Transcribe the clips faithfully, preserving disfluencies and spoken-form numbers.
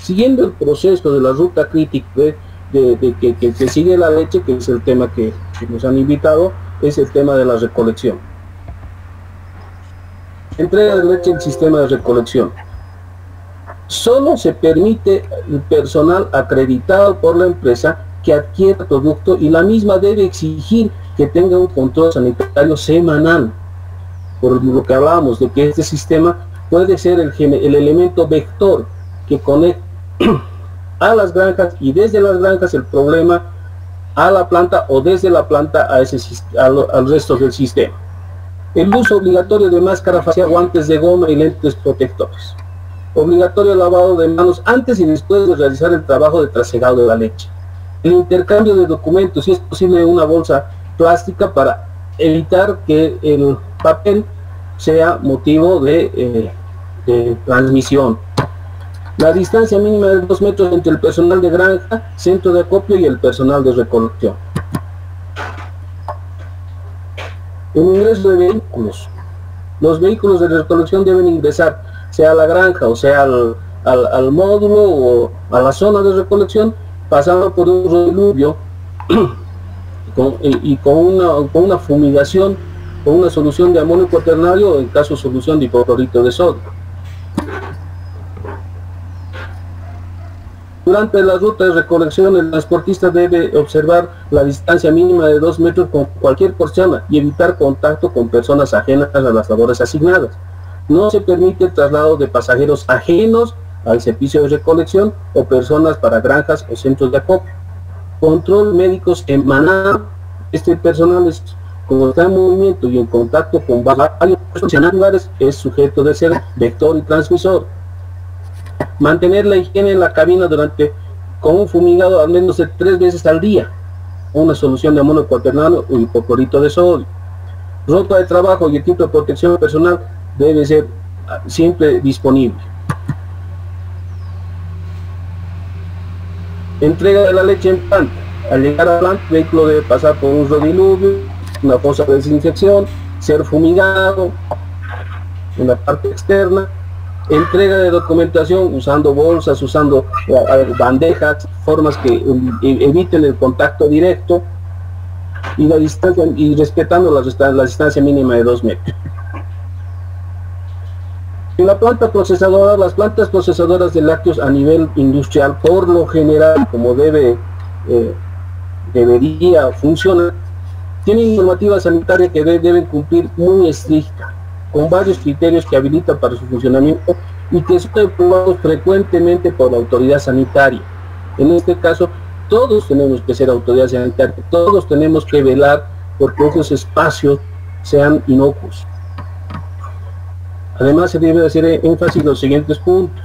Siguiendo el proceso de la ruta crítica de, de, de que, que, que sigue la leche, que es el tema que, que nos han invitado, es el tema de la recolección. Entrega de leche en sistema de recolección. Solo se permite el personal acreditado por la empresa que adquiere el producto, y la misma debe exigir que tenga un control sanitario semanal, por lo que hablábamos de que este sistema puede ser el, el elemento vector que conecta a las granjas, y desde las granjas el problema a la planta, o desde la planta a ese, al, al resto del sistema. El uso obligatorio de máscara facial, guantes de goma y lentes protectores. Obligatorio lavado de manos antes y después de realizar el trabajo de trasegado de la leche. El intercambio de documentos, si es posible, una bolsa plástica, para evitar que el papel sea motivo de, eh, de transmisión. La distancia mínima de dos metros entre el personal de granja, centro de acopio y el personal de recolección. El ingreso de vehículos. Los vehículos de recolección deben ingresar, sea a la granja o sea al, al, al módulo o a la zona de recolección, pasando por un rodiluvio con, y, y con, una, con una fumigación, con una solución de amonio cuaternario, o en caso solución de hipoclorito de sodio. Durante la ruta de recolección, el transportista debe observar la distancia mínima de dos metros con cualquier persona y evitar contacto con personas ajenas a las labores asignadas. No se permite el traslado de pasajeros ajenos al servicio de recolección o personas para granjas o centros de acopio. Control médico semanal. Este personal, es, como está en movimiento y en contacto con varios lugares, es sujeto de ser vector y transmisor. Mantener la higiene en la cabina durante con un fumigado al menos de tres veces al día, una solución de amonio cuaternario o hipoclorito de sodio. Ropa de trabajo y equipo de protección personal debe ser siempre disponible. Entrega de la leche en planta. Al llegar a la planta, el vehículo debe pasar por un rodiluvio, una fosa de desinfección, ser fumigado en la parte externa. Entrega de documentación usando bolsas, usando eh, bandejas, formas que eh, eviten el contacto directo, y la distancia, y respetando la, la distancia mínima de dos metros. En la planta procesadora, las plantas procesadoras de lácteos a nivel industrial, por lo general, como debe eh, debería funcionar, tienen normativa sanitaria que de, deben cumplir muy estricta, con varios criterios que habilitan para su funcionamiento y que son aprobados frecuentemente por la autoridad sanitaria. En este caso, todos tenemos que ser autoridad sanitaria, todos tenemos que velar porque esos espacios sean inocuos. Además, se debe hacer énfasis en los siguientes puntos.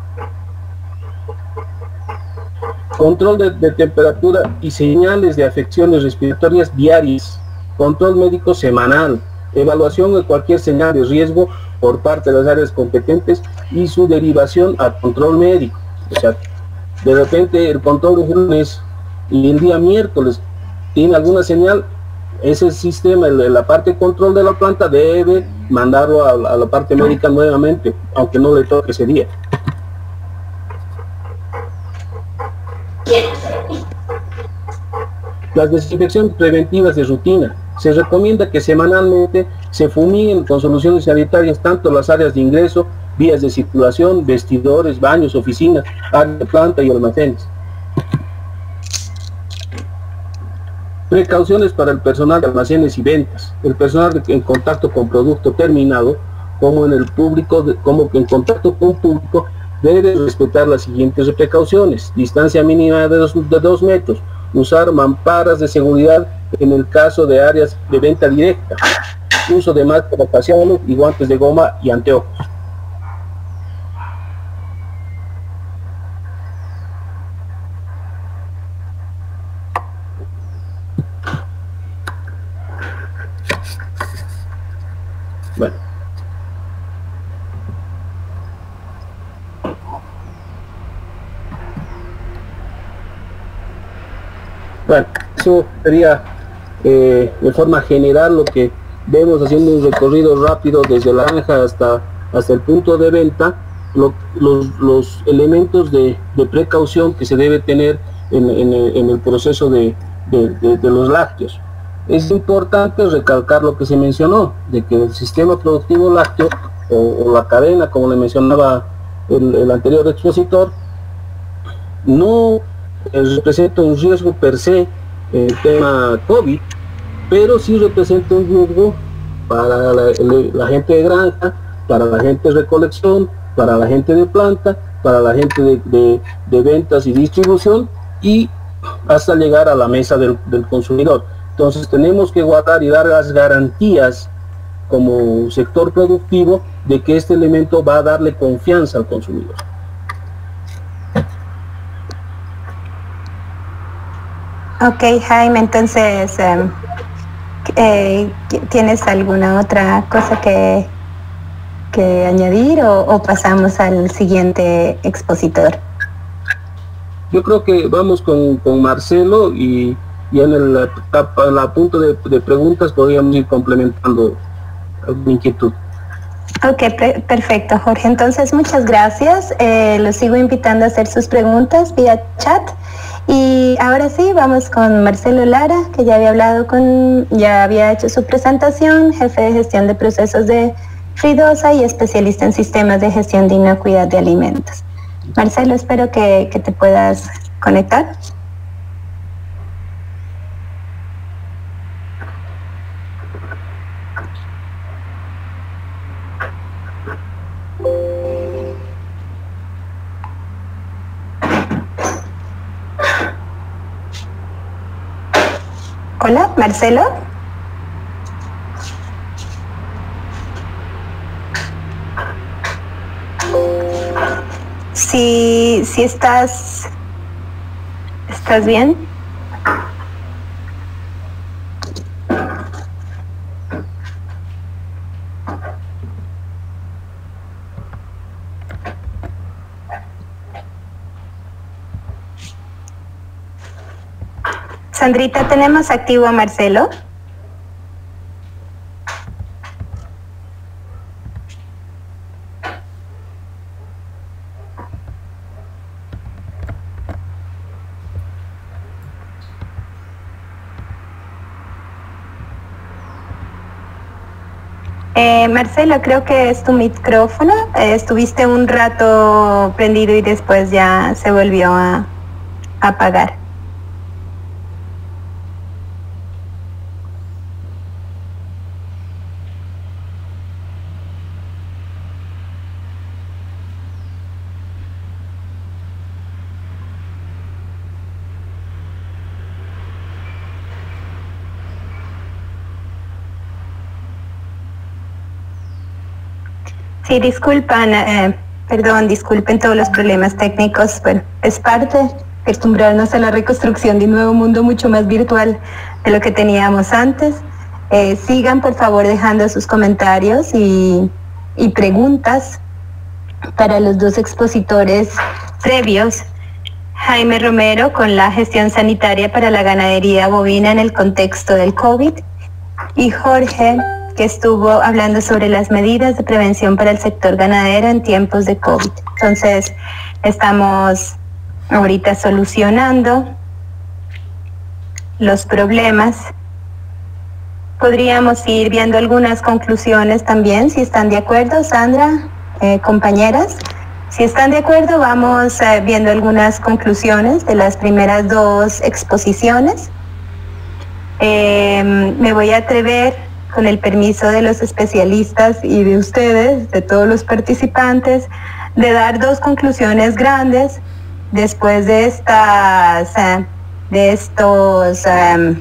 Control de, de temperatura y señales de afecciones respiratorias diarias. Control médico semanal. Evaluación de cualquier señal de riesgo por parte de las áreas competentes y su derivación al control médico. O sea, de repente el control de lunes y el día miércoles tiene alguna señal, ese sistema, la parte de control de la planta, debe mandarlo a, a la parte médica nuevamente, aunque no le toque ese día. Las desinfecciones preventivas de rutina. Se recomienda que semanalmente se fumiguen con soluciones sanitarias tanto las áreas de ingreso, vías de circulación, vestidores, baños, oficinas, áreas de planta y almacenes. Precauciones para el personal de almacenes y ventas. El personal en contacto con producto terminado, como en el público, como en contacto con público, debe respetar las siguientes precauciones: distancia mínima de dos, de dos metros, usar mamparas de seguridad en el caso de áreas de venta directa, uso de máscaras faciales y guantes de goma y anteojos. Bueno. Bueno, eso sería eh, de forma general lo que vemos, haciendo un recorrido rápido desde la granja hasta, hasta el punto de venta, lo, los, los elementos de, de precaución que se debe tener en, en, el, en el proceso de, de, de, de los lácteos. Es importante recalcar lo que se mencionó, de que el sistema productivo lácteo, o, o la cadena, como le mencionaba el, el anterior expositor, no eh, representa un riesgo per se en el tema COVID, pero sí representa un riesgo para la, la gente de granja, para la gente de recolección, para la gente de planta, para la gente de, de, de ventas y distribución, y hasta llegar a la mesa del, del consumidor. Entonces tenemos que guardar y dar las garantías como sector productivo de que este elemento va a darle confianza al consumidor. Ok, Jaime, entonces, eh, eh, ¿tienes alguna otra cosa que, que añadir o, o pasamos al siguiente expositor? Yo creo que vamos con, con Marcelo y, y en el en la punto de, de preguntas podríamos ir complementando alguna inquietud. Ok, perfecto, Jorge. Entonces, muchas gracias. Eh, los sigo invitando a hacer sus preguntas vía chat. Y ahora sí, vamos con Marcelo Lara, que ya había hablado con, ya había hecho su presentación, jefe de gestión de procesos de Fridosa y especialista en sistemas de gestión de inocuidad de alimentos. Marcelo, espero que, que te puedas conectar. Hola, Marcelo. Si, si estás, ¿estás bien? Sandrita, ¿tenemos activo a Marcelo? Eh, Marcelo, creo que es tu micrófono. Eh, estuviste un rato prendido y después ya se volvió a, a apagar. Sí, disculpan, eh, perdón, disculpen todos los problemas técnicos. Bueno, es parte de acostumbrarnos a la reconstrucción de un nuevo mundo mucho más virtual de lo que teníamos antes. Eh, sigan, por favor, dejando sus comentarios y, y preguntas para los dos expositores previos. Jaime Romero, con la gestión sanitaria para la ganadería bovina en el contexto del COVID, y Jorge, que estuvo hablando sobre las medidas de prevención para el sector ganadero en tiempos de COVID. Entonces, estamos ahorita solucionando los problemas. Podríamos ir viendo algunas conclusiones también, si están de acuerdo, Sandra, eh, compañeras. Si están de acuerdo, vamos eh, viendo algunas conclusiones de las primeras dos exposiciones. Eh, me voy a atrever, con el permiso de los especialistas y de ustedes, de todos los participantes, de dar dos conclusiones grandes después de estas, de estos um,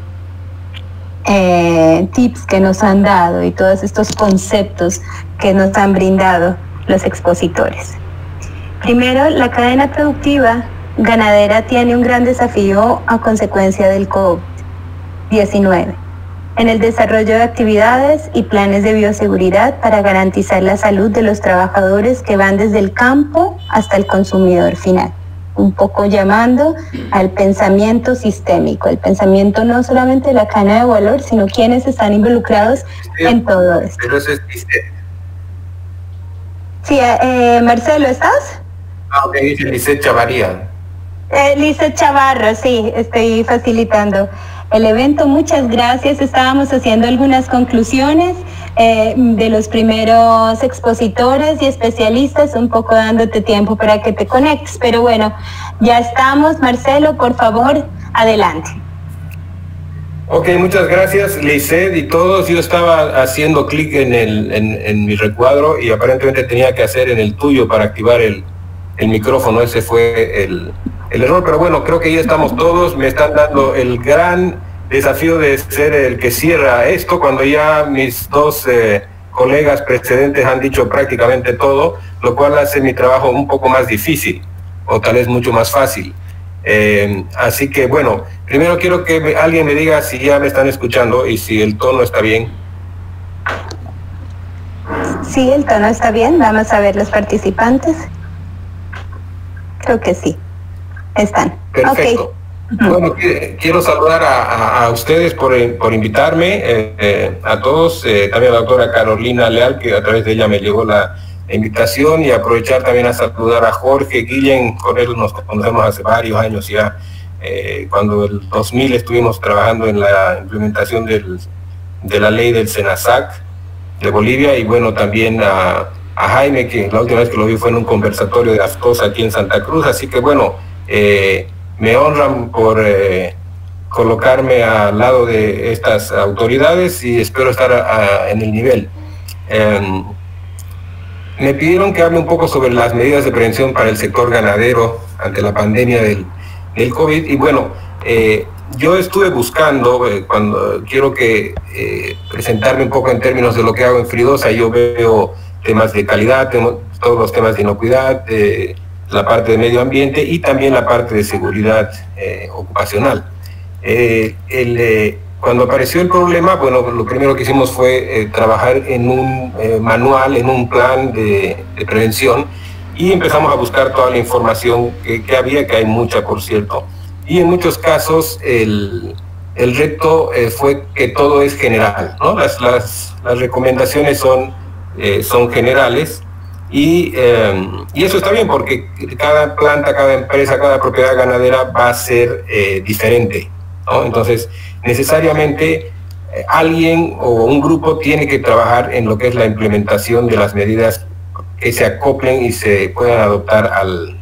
eh, tips que nos han dado y todos estos conceptos que nos han brindado los expositores. Primero, la cadena productiva ganadera tiene un gran desafío a consecuencia del COVID diecinueve. En el desarrollo de actividades y planes de bioseguridad para garantizar la salud de los trabajadores que van desde el campo hasta el consumidor final. Un poco llamando al pensamiento sistémico, el pensamiento no solamente de la cadena de valor, sino quienes están involucrados sí, en todo esto. Pero eso es sistema. Sí, eh, Marcelo, ¿estás? Ah, ok, dice Lizeth Chavarría. Eh, Lizeth Chavarro, sí, estoy facilitando el evento. Muchas gracias. Estábamos haciendo algunas conclusiones eh, de los primeros expositores y especialistas, un poco dándote tiempo para que te conectes. Pero bueno, ya estamos. Marcelo, por favor, adelante. Ok, muchas gracias, Lizeth y todos. Yo estaba haciendo clic en, el, en, en mi recuadro y aparentemente tenía que hacer en el tuyo para activar el, el micrófono. Ese fue el, el error, pero bueno, creo que ya estamos todos. Me están dando el gran desafío de ser el que cierra esto cuando ya mis dos eh, colegas precedentes han dicho prácticamente todo, lo cual hace mi trabajo un poco más difícil o tal vez mucho más fácil. Eh, así que bueno, primero quiero que me, alguien me diga si ya me están escuchando y si el tono está bien. Sí, el tono está bien. Vamos a ver los participantes. Creo que sí. Están. Perfecto. Okay. Bueno, quiero saludar a, a, a ustedes por, por invitarme, eh, eh, a todos, eh, también a la doctora Carolina Leal, que a través de ella me llegó la invitación, y aprovechar también a saludar a Jorge Guillén. Con él nos conocemos hace varios años ya, eh, cuando en el dos mil estuvimos trabajando en la implementación del, de la ley del SENASAC de Bolivia, y bueno, también a, a Jaime, que la última vez que lo vi fue en un conversatorio de Aftosa aquí en Santa Cruz. Así que bueno, eh, me honran por eh, colocarme al lado de estas autoridades y espero estar a, a, en el nivel. Eh, Me pidieron que hable un poco sobre las medidas de prevención para el sector ganadero ante la pandemia del, del COVID. Y bueno, eh, yo estuve buscando, eh, cuando quiero que eh, presentarme un poco en términos de lo que hago en Fridosa. Yo veo temas de calidad, tengo todos los temas de inocuidad, eh, la parte de medio ambiente y también la parte de seguridad eh, ocupacional. Eh, el... Eh, Cuando apareció el problema, bueno, lo primero que hicimos fue eh, trabajar en un eh, manual, en un plan de, de prevención, y empezamos a buscar toda la información que, que había, que hay mucha, por cierto. Y en muchos casos el, el reto eh, fue que todo es general, ¿no? Las, las, las recomendaciones son, eh, son generales, y, eh, y eso está bien porque cada planta, cada empresa, cada propiedad ganadera va a ser eh, diferente, ¿no? Entonces, necesariamente eh, alguien o un grupo tiene que trabajar en lo que es la implementación de las medidas que se acoplen y se puedan adoptar al,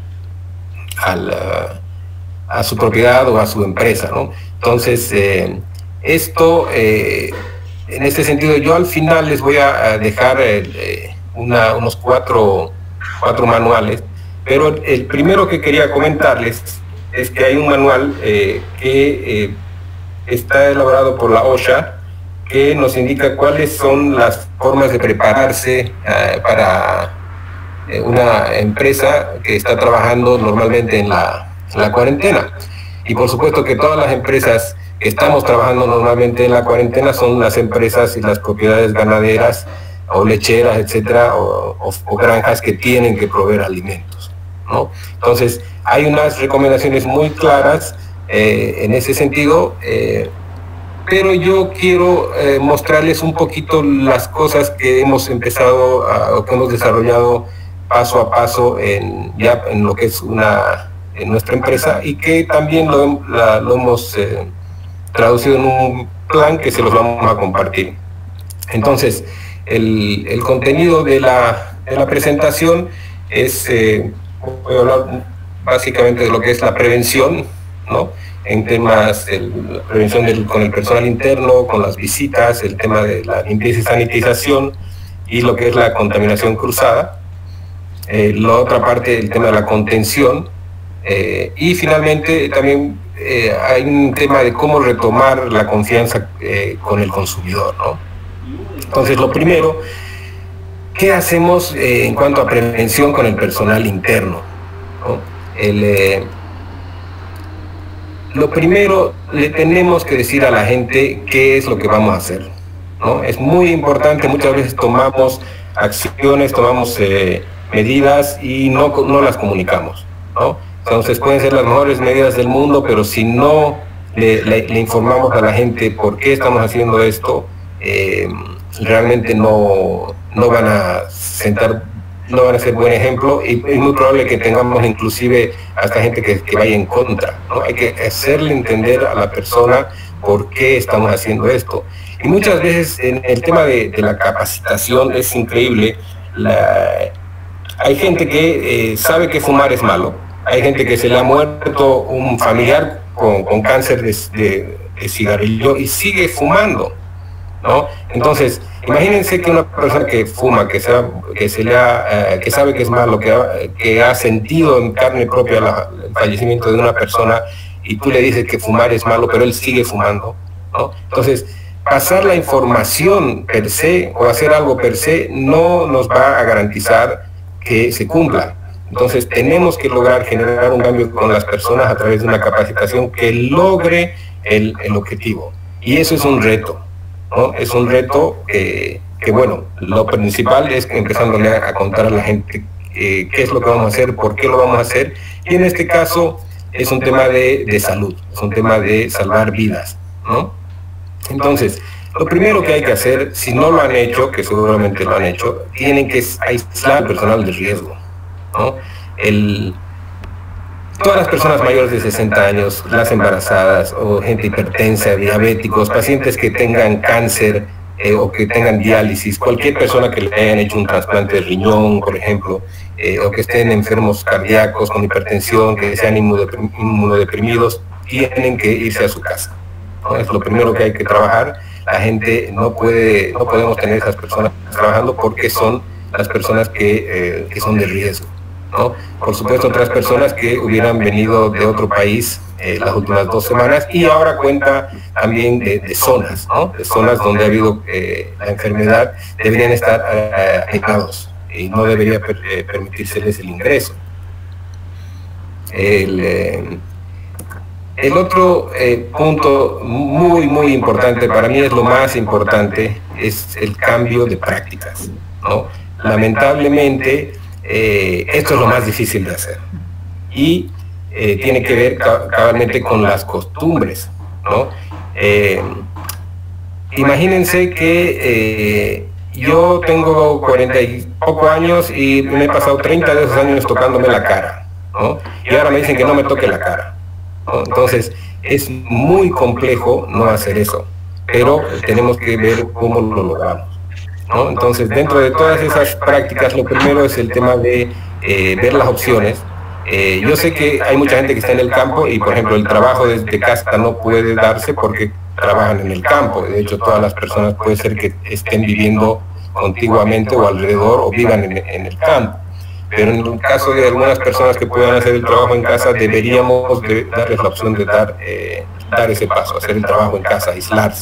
al, uh, a su propiedad o a su empresa, ¿no? Entonces, eh, esto, eh, en este sentido, yo al final les voy a, a dejar eh, una, unos cuatro, cuatro manuales, pero el primero que quería comentarles es que hay un manual eh, que... Eh, está elaborado por la OSHA, que nos indica cuáles son las formas de prepararse eh, para eh, una empresa que está trabajando normalmente en la, en la cuarentena. Y por supuesto que todas las empresas que estamos trabajando normalmente en la cuarentena son las empresas y las propiedades ganaderas o lecheras, etcétera, o, o, o granjas que tienen que proveer alimentos, ¿no? Entonces, hay unas recomendaciones muy claras Eh, en ese sentido, eh, pero yo quiero eh, mostrarles un poquito las cosas que hemos empezado a, o que hemos desarrollado paso a paso en, ya en lo que es una, en nuestra empresa, y que también lo, la, lo hemos eh, traducido en un plan que se los vamos a compartir. Entonces, el, el contenido de la, de la presentación es, eh, voy a hablar básicamente de lo que es la prevención, ¿no? En temas de la prevención del, con el personal interno, con las visitas, el tema de la limpieza y sanitización y lo que es la contaminación cruzada. Eh, la otra parte, el tema de la contención. Eh, y finalmente también eh, hay un tema de cómo retomar la confianza eh, con el consumidor, ¿no? Entonces, lo primero, ¿qué hacemos eh, en cuanto a prevención con el personal interno, ¿no? El... Eh, Lo primero, le tenemos que decir a la gente qué es lo que vamos a hacer, ¿no? Es muy importante, muchas veces tomamos acciones, tomamos eh, medidas y no, no las comunicamos, ¿no? Entonces pueden ser las mejores medidas del mundo, pero si no le, le, le informamos a la gente por qué estamos haciendo esto, eh, realmente no, no van a sentar no van a ser buen ejemplo y es muy probable que tengamos inclusive hasta gente que, que vaya en contra, ¿no? Hay que hacerle entender a la persona por qué estamos haciendo esto. Y muchas veces en el tema de, de la capacitación es increíble. La, hay gente que eh, sabe que fumar es malo, hay gente que se le ha muerto un familiar con, con cáncer de, de, de cigarrillo y sigue fumando, ¿no? Entonces, imagínense que una persona que fuma, que, sea, que, se le ha, eh, que sabe que es malo, que ha, que ha sentido en carne propia la, el fallecimiento de una persona, y tú le dices que fumar es malo, pero él sigue fumando, ¿no? Entonces, pasar la información per se o hacer algo per se no nos va a garantizar que se cumpla. Entonces, tenemos que lograr generar un cambio con las personas a través de una capacitación que logre el, el objetivo. Y eso es un reto, ¿no? Es un reto que, que, bueno, lo principal es empezándole a, a contar a la gente eh, qué es lo que vamos a hacer, por qué lo vamos a hacer, y en este caso es un tema de, de salud, es un tema de salvar vidas, ¿no? Entonces, lo primero que hay que hacer, si no lo han hecho, que seguramente lo han hecho, tienen que aislar al personal de riesgo, ¿no? El, todas las personas mayores de sesenta años, las embarazadas o gente hipertensa, diabéticos, pacientes que tengan cáncer eh, o que tengan diálisis, cualquier persona que le hayan hecho un trasplante de riñón, por ejemplo, eh, o que estén enfermos cardíacos con hipertensión, que sean inmunodeprimidos, tienen que irse a su casa, ¿no? Es lo primero que hay que trabajar. La gente no puede, no podemos tener esas personas trabajando porque son las personas que, eh, que son de riesgo, ¿no? Por supuesto, otras personas que hubieran venido de otro país eh, las últimas dos semanas y ahora cuenta también de, de zonas, ¿no? De zonas donde ha habido eh, la enfermedad, deberían estar eh, aislados y no debería per, eh, permitírseles el ingreso. El, eh, el otro eh, punto muy, muy importante, para mí es lo más importante, es el cambio de prácticas, ¿no? Lamentablemente, eh, esto es lo más difícil de hacer y eh, tiene que ver cabalmente con las costumbres, ¿no? Eh, imagínense que eh, yo tengo cuarenta y poco años y me he pasado treinta de esos años tocándome la cara, ¿no? Y ahora me dicen que no me toque la cara, ¿no? Entonces es muy complejo no hacer eso, pero tenemos que ver cómo lo logramos, ¿no? Entonces, dentro de todas esas prácticas, lo primero es el tema de eh, ver las opciones. Eh, yo sé que hay mucha gente que está en el campo y, por ejemplo, el trabajo desde casa no puede darse porque trabajan en el campo. De hecho, todas las personas puede ser que estén viviendo contiguamente o alrededor o vivan en, en el campo. Pero en el caso de algunas personas que puedan hacer el trabajo en casa, deberíamos de darles la opción de dar, eh, dar ese paso, hacer el trabajo en casa, aislarse.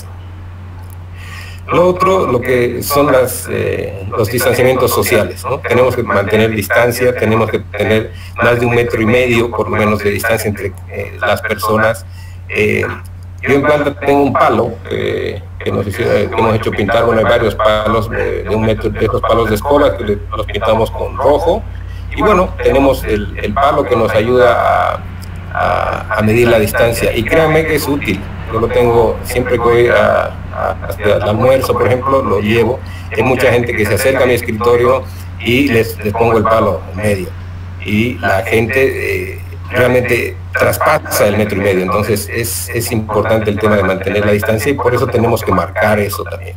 Lo otro, lo que son las, eh, los distanciamientos sociales, ¿no? Tenemos que mantener distancia, tenemos que tener más de un metro y medio, por lo menos, de distancia entre eh, las personas. Eh, yo en planta tengo un palo eh, que, nos hizo, eh, que hemos hecho pintar, bueno, hay varios palos de, de un metro, de esos palos de escoba que le, los pintamos con rojo. Y bueno, tenemos el, el palo que nos ayuda a, a, a medir la distancia. Y créanme que es útil. Yo lo tengo siempre que voy a, a, hasta el almuerzo, por ejemplo, lo llevo. Hay mucha gente que se acerca a mi escritorio y les, les pongo el palo en medio. Y la gente eh, realmente traspasa el metro y medio. Entonces es, es importante el tema de mantener la distancia y por eso tenemos que marcar eso también.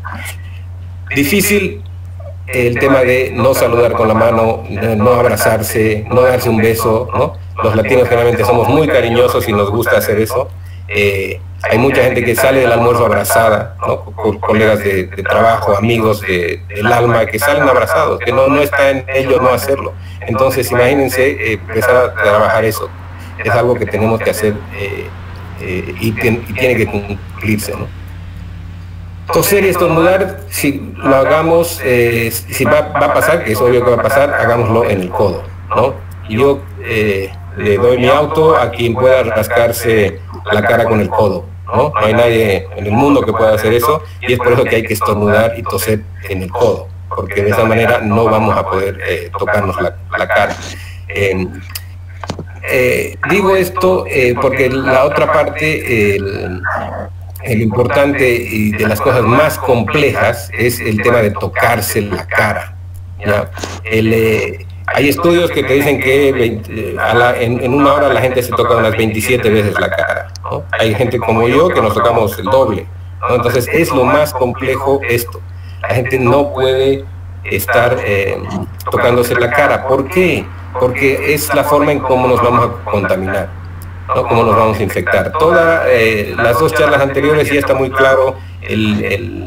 Difícil el tema de no saludar con la mano, no abrazarse, no darse un beso, ¿no? Los latinos generalmente somos muy cariñosos y nos gusta hacer eso. Eh, hay mucha gente que sale del almuerzo abrazada, ¿no? Con colegas de, de trabajo, amigos de, del alma, que salen abrazados, que no, no está en ellos no hacerlo. Entonces, imagínense eh, empezar a trabajar eso. Es algo que tenemos que hacer eh, eh, y, ten, y tiene que cumplirse, ¿no? Toser y estornudar, si lo hagamos, eh, si va, va a pasar, que es obvio que va a pasar, hagámoslo en el codo, ¿no? Yo eh, le doy mi auto a quien pueda rascarse la cara con el codo, ¿no? No hay nadie en el mundo que pueda hacer eso y es por eso que hay que estornudar y toser en el codo, porque de esa manera no vamos a poder eh, tocarnos la, la cara. Eh, eh, digo esto eh, porque la otra parte, el, el importante y de las cosas más complejas es el tema de tocarse la cara, ¿ya? El, eh, hay estudios que te dicen que veinte, a la, en, en una hora la gente se toca unas veintisiete veces la cara, ¿no? Hay gente como yo que nos tocamos el doble, ¿no? Entonces es lo más complejo esto. La gente no puede estar eh, tocándose la cara. ¿Por qué? Porque es la forma en cómo nos vamos a contaminar, ¿no? Cómo nos vamos a infectar. Todas eh, las dos charlas anteriores ya está muy claro el, el,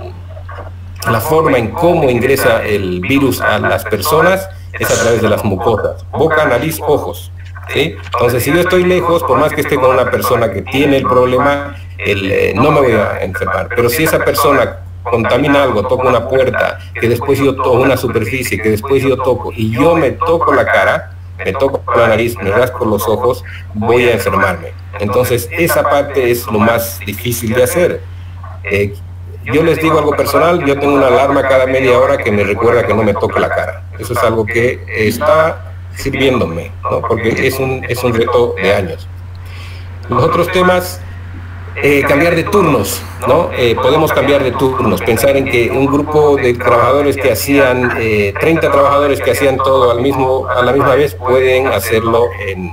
la forma en cómo ingresa el virus a las personas es a través de las mucosas, boca, nariz, ojos, ¿sí? Entonces, si yo estoy lejos, por más que esté con una persona que tiene el problema, el, eh, no me voy a enfermar. Pero si esa persona contamina algo, toca una puerta, que después yo toco una superficie, que después yo toco, y yo me toco la cara, me toco la nariz, me rasco los ojos, voy a enfermarme. Entonces, esa parte es lo más difícil de hacer. Eh, Yo les digo algo personal, yo tengo una alarma cada media hora que me recuerda que no me toque la cara. Eso es algo que está sirviéndome, ¿no? Porque es un, es un reto de años. Los otros temas, eh, cambiar de turnos, ¿no? Eh, podemos cambiar de turnos, pensar en que un grupo de trabajadores que hacían, eh, treinta trabajadores que hacían todo al mismo, a la misma vez, pueden hacerlo en,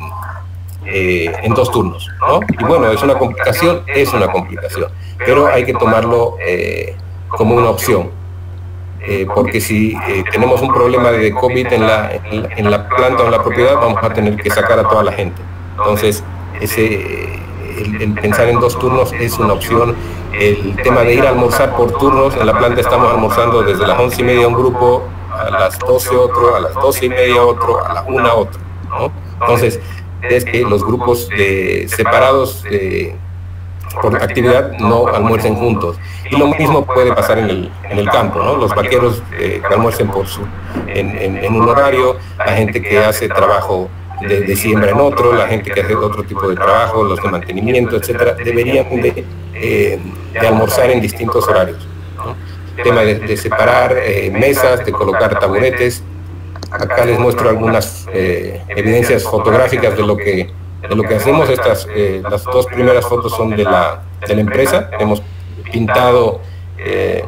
eh, en dos turnos, ¿no? Y bueno, es una complicación, es una complicación. Pero hay que tomarlo eh, como una opción, eh, porque si eh, tenemos un problema de COVID en la, en, la, en la planta o en la propiedad, vamos a tener que sacar a toda la gente. Entonces, ese, el, el pensar en dos turnos es una opción. El tema de ir a almorzar por turnos, en la planta estamos almorzando desde las once y media un grupo, a las doce otro, a las doce y media otro, a la una otro, ¿no? Entonces, es que los grupos de, separados de, por actividad no almuercen juntos. Y lo mismo puede pasar en el, en el campo, ¿no? Los vaqueros eh, que almuercen por su, en, en, en un horario, la gente que hace trabajo de, de siembra en otro, la gente que hace otro tipo de trabajo, los de mantenimiento, etcétera, deberían de, eh, de almorzar en distintos horarios, ¿no? Tema de, de separar eh, mesas, de colocar taburetes. Acá les muestro algunas eh, evidencias fotográficas de lo que de lo que hacemos. Estas, eh, las dos primeras fotos son de la, de la empresa. Hemos pintado eh,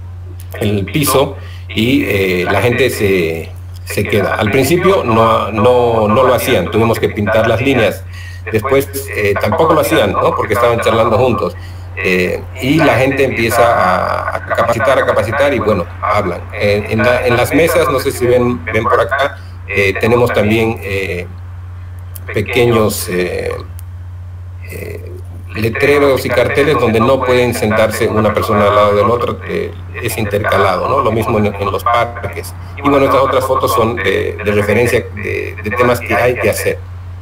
el piso y eh, la gente se, se queda. Al principio no, no, no lo hacían, tuvimos que pintar las líneas. Después eh, tampoco lo hacían, ¿no? Porque estaban charlando juntos. Eh, y la gente empieza a, a capacitar, a capacitar y bueno, hablan. Eh, en, la, en las mesas, no sé si ven, ven por acá, eh, tenemos también eh, pequeños eh, eh, letreros y carteles donde no pueden sentarse una persona al lado del otro, eh, es intercalado, ¿no? Lo mismo en, en los parques. Y bueno, estas otras fotos son de, de referencia de, de temas que hay que hacer.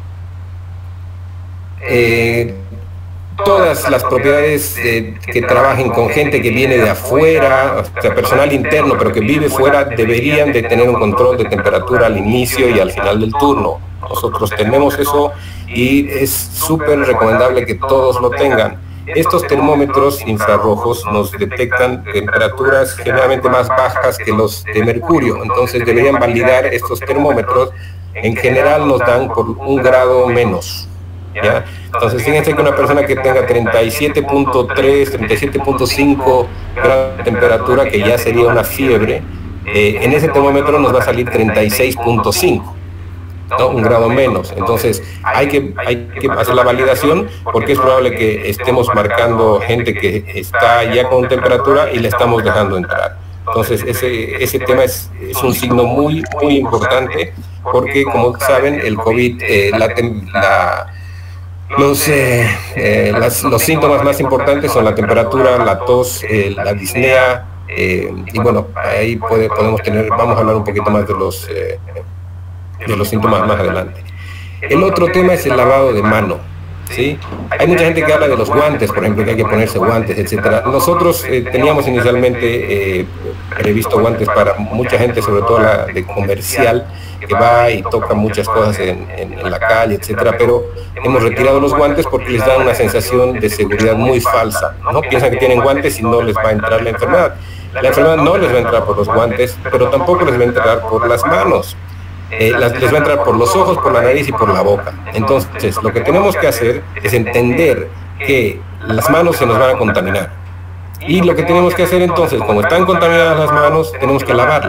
Eh, todas las propiedades eh, que trabajen con gente que viene de afuera, o sea, personal interno, pero que vive fuera, deberían de tener un control de temperatura al inicio y al final del turno. Nosotros tenemos eso y es súper recomendable que todos lo tengan. Estos termómetros infrarrojos nos detectan temperaturas generalmente más bajas que los de mercurio, entonces deberían validar estos termómetros. En general nos dan por un grado menos, ¿ya? Entonces fíjense que una persona que tenga treinta y siete punto tres, treinta y siete punto cinco grados de temperatura, que ya sería una fiebre, eh, en ese termómetro nos va a salir treinta y seis punto cinco. ¿no? Un grado menos. Entonces hay que, hay que hacer la validación, porque es probable que estemos marcando gente que está ya con temperatura y le estamos dejando entrar. Entonces ese, ese tema es, es un signo muy, muy importante, porque como saben, el COVID, eh, la, la, los, eh, eh, las, los síntomas más importantes son la temperatura, la tos, eh, la disnea, eh, y bueno, ahí puede, podemos tener, vamos a hablar un poquito más de los... Eh, de los síntomas más adelante. El otro tema es el lavado de mano, ¿sí? Hay mucha gente que habla de los guantes, por ejemplo, que hay que ponerse guantes, etcétera. Nosotros eh, teníamos inicialmente eh, previsto guantes para mucha gente, sobre todo la de comercial, que va y toca muchas cosas en, en, en la calle, etcétera, pero hemos retirado los guantes porque les da una sensación de seguridad muy falsa, ¿no? Piensan que tienen guantes y no les va a entrar la enfermedad. La enfermedad no les va a entrar por los guantes, pero tampoco les va a entrar por las manos. Eh, las, les va a entrar por los ojos, por la nariz y por la boca. Entonces, lo que tenemos que hacer es entender que las manos se nos van a contaminar. Y lo que tenemos que hacer entonces, como están contaminadas las manos, tenemos que lavarlas.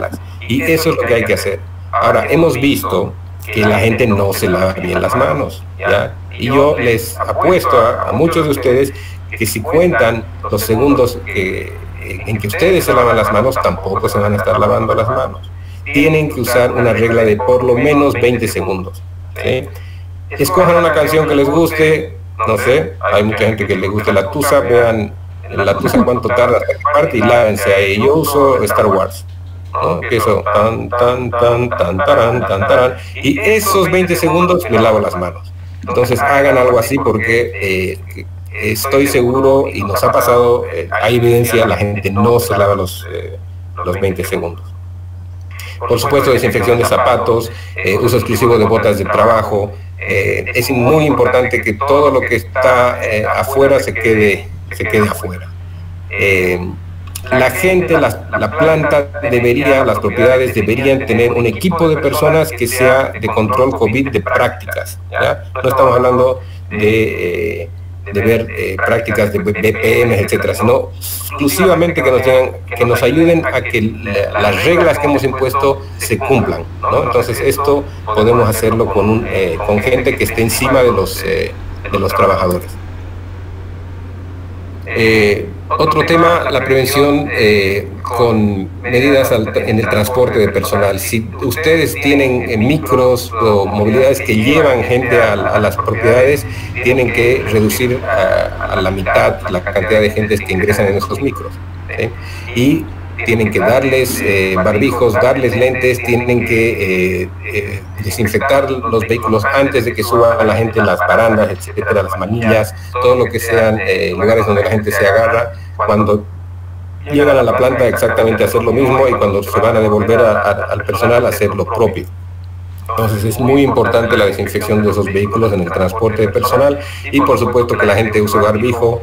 Y eso es lo que hay que hacer. Ahora, hemos visto que la gente no se lava bien las manos, ¿ya? Y yo les apuesto a, a muchos de ustedes que si cuentan los segundos que, en que ustedes se lavan las manos, tampoco se van a estar lavando las manos. Tienen que usar una regla de por lo menos veinte segundos, ¿sí? Escojan una canción que les guste, no sé, hay mucha gente que le gusta la tusa, vean la tusa cuánto tarda hasta que parte y lávense ahí. Yo uso Star Wars, ¿no? Que eso, tan, tan, tan, tan, taran, tan, taran, y esos veinte segundos me lavo las manos. Entonces hagan algo así porque eh, estoy seguro, y nos ha pasado, eh, hay evidencia, la gente no se lava los, eh, los veinte segundos. Por supuesto, desinfección de zapatos, eh, uso exclusivo de botas de trabajo. Eh, es muy importante que todo lo que está eh, afuera se quede, se quede afuera. Eh, la gente, la, la planta debería, las propiedades deberían tener un equipo de personas que sea de control COVID de prácticas, ¿ya? No estamos hablando de, eh, de ver eh, prácticas de B P M, etcétera, sino exclusivamente que nos, tengan, que nos ayuden a que la, las reglas que hemos impuesto se cumplan, ¿no? Entonces esto podemos hacerlo con, un, eh, con gente que esté encima de los, eh, de los trabajadores. Eh, otro tema, la prevención eh, con medidas al, en el transporte de personal. Si ustedes tienen eh, micros o movilidades que llevan gente a, a las propiedades, tienen que reducir a, a la mitad la cantidad de gentes que ingresan en esos micros, ¿sí? Y tienen que darles eh, barbijos, darles lentes, tienen que eh, eh, desinfectar los vehículos antes de que suba la gente en las barandas, etcétera, las manillas, todo lo que sean eh, lugares donde la gente se agarra. Cuando llegan a la planta, exactamente hacer lo mismo, y cuando se van a devolver a, a, al personal, hacer lo propio. Entonces es muy importante la desinfección de esos vehículos en el transporte de personal, y por supuesto que la gente use barbijo,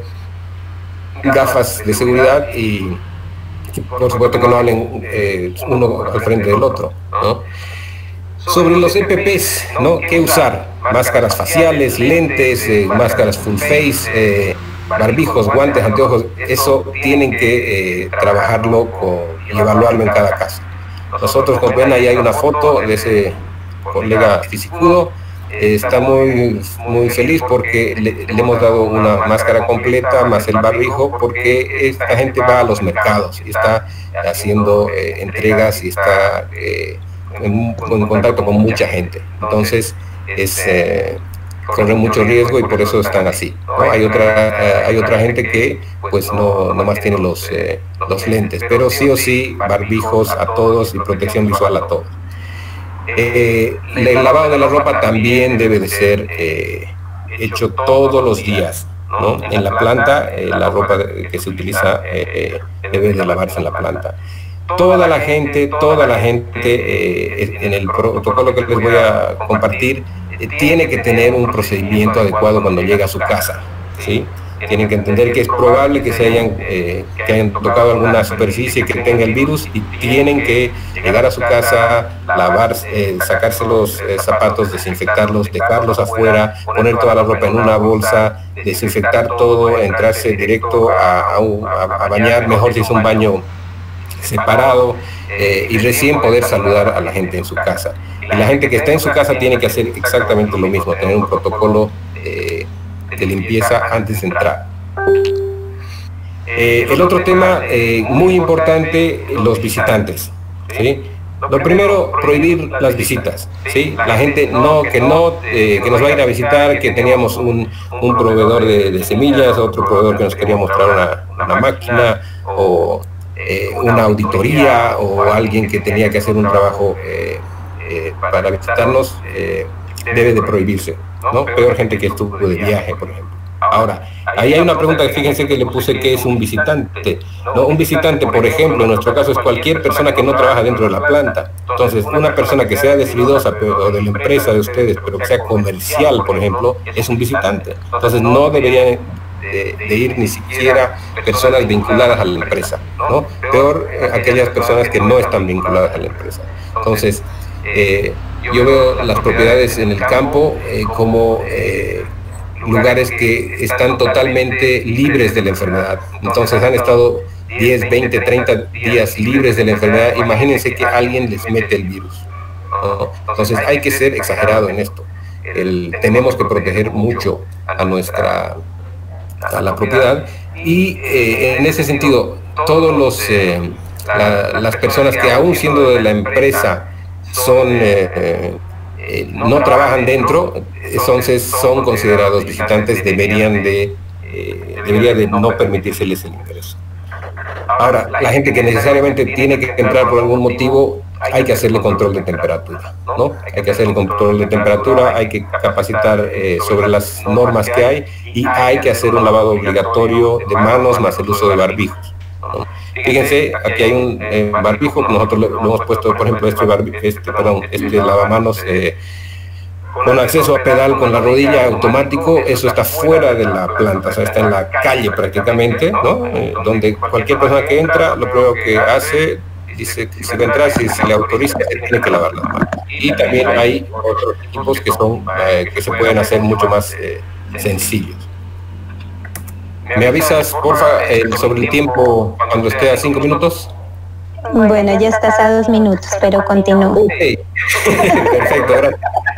gafas de seguridad, y por supuesto que no hablen eh, uno al frente del otro, ¿no? Sobre los E P Pes, ¿no? ¿Qué usar? Máscaras faciales, lentes, eh, máscaras full face, eh, barbijos, guantes, anteojos. Eso tienen que eh, trabajarlo con, y evaluarlo en cada caso. Nosotros, como ven, ahí hay una foto de ese colega fisicudo. Eh, está muy, muy feliz porque le, le hemos dado una máscara completa más el barbijo, porque esta gente va a los mercados y está haciendo eh, entregas y está eh, en, en contacto con mucha gente. Entonces es eh, corre mucho riesgo, y por eso están así, ¿no? Hay otra eh, hay otra gente que pues no nomás tiene los eh, los lentes, pero sí o sí barbijos a todos y protección visual a todos. Eh, el lavado de la ropa también debe de ser eh, hecho todos los días, ¿no? En la planta, eh, la ropa que se utiliza eh, debe de lavarse en la planta. Toda la gente, toda la gente eh, en el protocolo que les voy a compartir eh, tiene que tener un procedimiento adecuado cuando llega a su casa, ¿sí? Tienen que entender que es probable que se hayan, eh, que hayan tocado alguna superficie que tenga el virus, y tienen que llegar a su casa, lavar, eh, sacarse los eh, zapatos, desinfectarlos, dejarlos afuera, poner toda la ropa en una bolsa, desinfectar todo, entrarse directo a, a, a bañar, mejor si es un baño separado, eh, y recién poder saludar a la gente en su casa. Y la gente que está en su casa tiene que hacer exactamente lo mismo, tener un protocolo eh, de limpieza antes de entrar. Eh, el otro tema eh, muy importante, los visitantes, ¿sí? Lo primero, prohibir las visitas, ¿sí? La gente no, que no, eh, que nos va a ir a visitar, que teníamos un, un proveedor de, de semillas, otro proveedor que nos quería mostrar una, una máquina, o eh, una auditoría, o alguien que tenía que hacer un trabajo eh, eh, para visitarnos, eh, debe de prohibirse, ¿no? Peor gente que estuvo de viaje, por ejemplo. Ahora, ahí hay una pregunta que fíjense que le puse, que es un visitante, ¿no? Un visitante, por ejemplo, en nuestro caso es cualquier persona que no trabaja dentro de la planta. Entonces, una persona que sea de Sridosa o de la empresa de ustedes, pero que sea comercial, por ejemplo, es un visitante. Entonces, no deberían de, de ir ni siquiera personas vinculadas a la empresa, ¿no? Peor eh, aquellas personas que no están vinculadas a la empresa. Entonces, eh, yo veo las propiedades en el campo eh, como eh, lugares que están totalmente libres de la enfermedad. Entonces han estado diez, veinte, treinta días libres de la enfermedad, imagínense que alguien les mete el virus, ¿no? Entonces hay que ser exagerado en esto. El, tenemos que proteger mucho a nuestra a la propiedad y eh, en ese sentido todos los eh, la, las personas que aún siendo de la empresa son eh, eh, no trabajan dentro, entonces son considerados visitantes, deberían de eh, debería de no permitírseles el ingreso. Ahora, la gente que necesariamente tiene que entrar por algún motivo, hay que hacerle control de temperatura, ¿no? Hay que hacerle control de temperatura, hay que capacitar eh, sobre las normas que hay y hay que hacer un lavado obligatorio de manos más el uso de barbijos, ¿no? Fíjense, aquí hay un eh, barbijo, nosotros lo, lo hemos puesto, por ejemplo, este, barbi este, perdón, este lavamanos eh, con acceso a pedal con la rodilla automático, eso está fuera de la planta, o sea, está en la calle prácticamente, ¿no? Eh, donde cualquier persona que entra, lo primero que hace, dice que si va a entrar, si se le autoriza, se tiene que lavar las manos. Y también hay otros equipos que son eh, que se pueden hacer mucho más eh, sencillos. ¿Me avisas, porfa, eh, sobre el tiempo cuando esté a cinco minutos? Bueno, ya estás a dos minutos, pero continúo. Okay. Perfecto, gracias.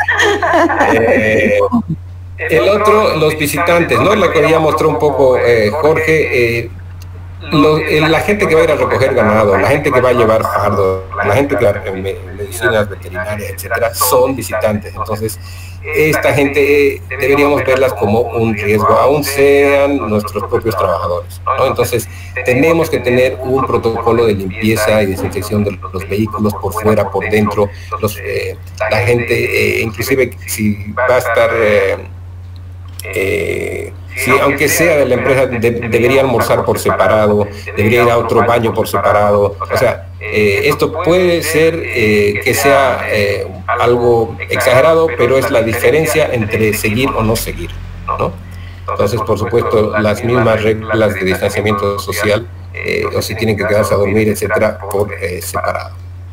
Eh, el otro, los visitantes, ¿no? Lo que ya mostró un poco eh, Jorge, eh, lo, eh, la gente que va a ir a recoger ganado, la gente que va a llevar fardo, la gente que va a me, medicinas veterinarias, etcétera, son visitantes. Entonces, esta gente eh, deberíamos verlas como un riesgo, aún sean nuestros propios trabajadores, ¿no? Entonces, tenemos que tener un protocolo de limpieza y desinfección de los vehículos por fuera, por dentro. Los, eh, la gente, eh, inclusive si va a estar, eh, eh, si, aunque sea de la empresa, de, debería almorzar por separado, debería ir a otro baño por separado. O sea, eh, esto puede ser eh, que sea eh, algo exagerado, pero es la diferencia entre seguir o no seguir, ¿no? Entonces, por supuesto, las mismas reglas de distanciamiento social, eh, o si tienen que quedarse a dormir, etcétera, por eh, separado.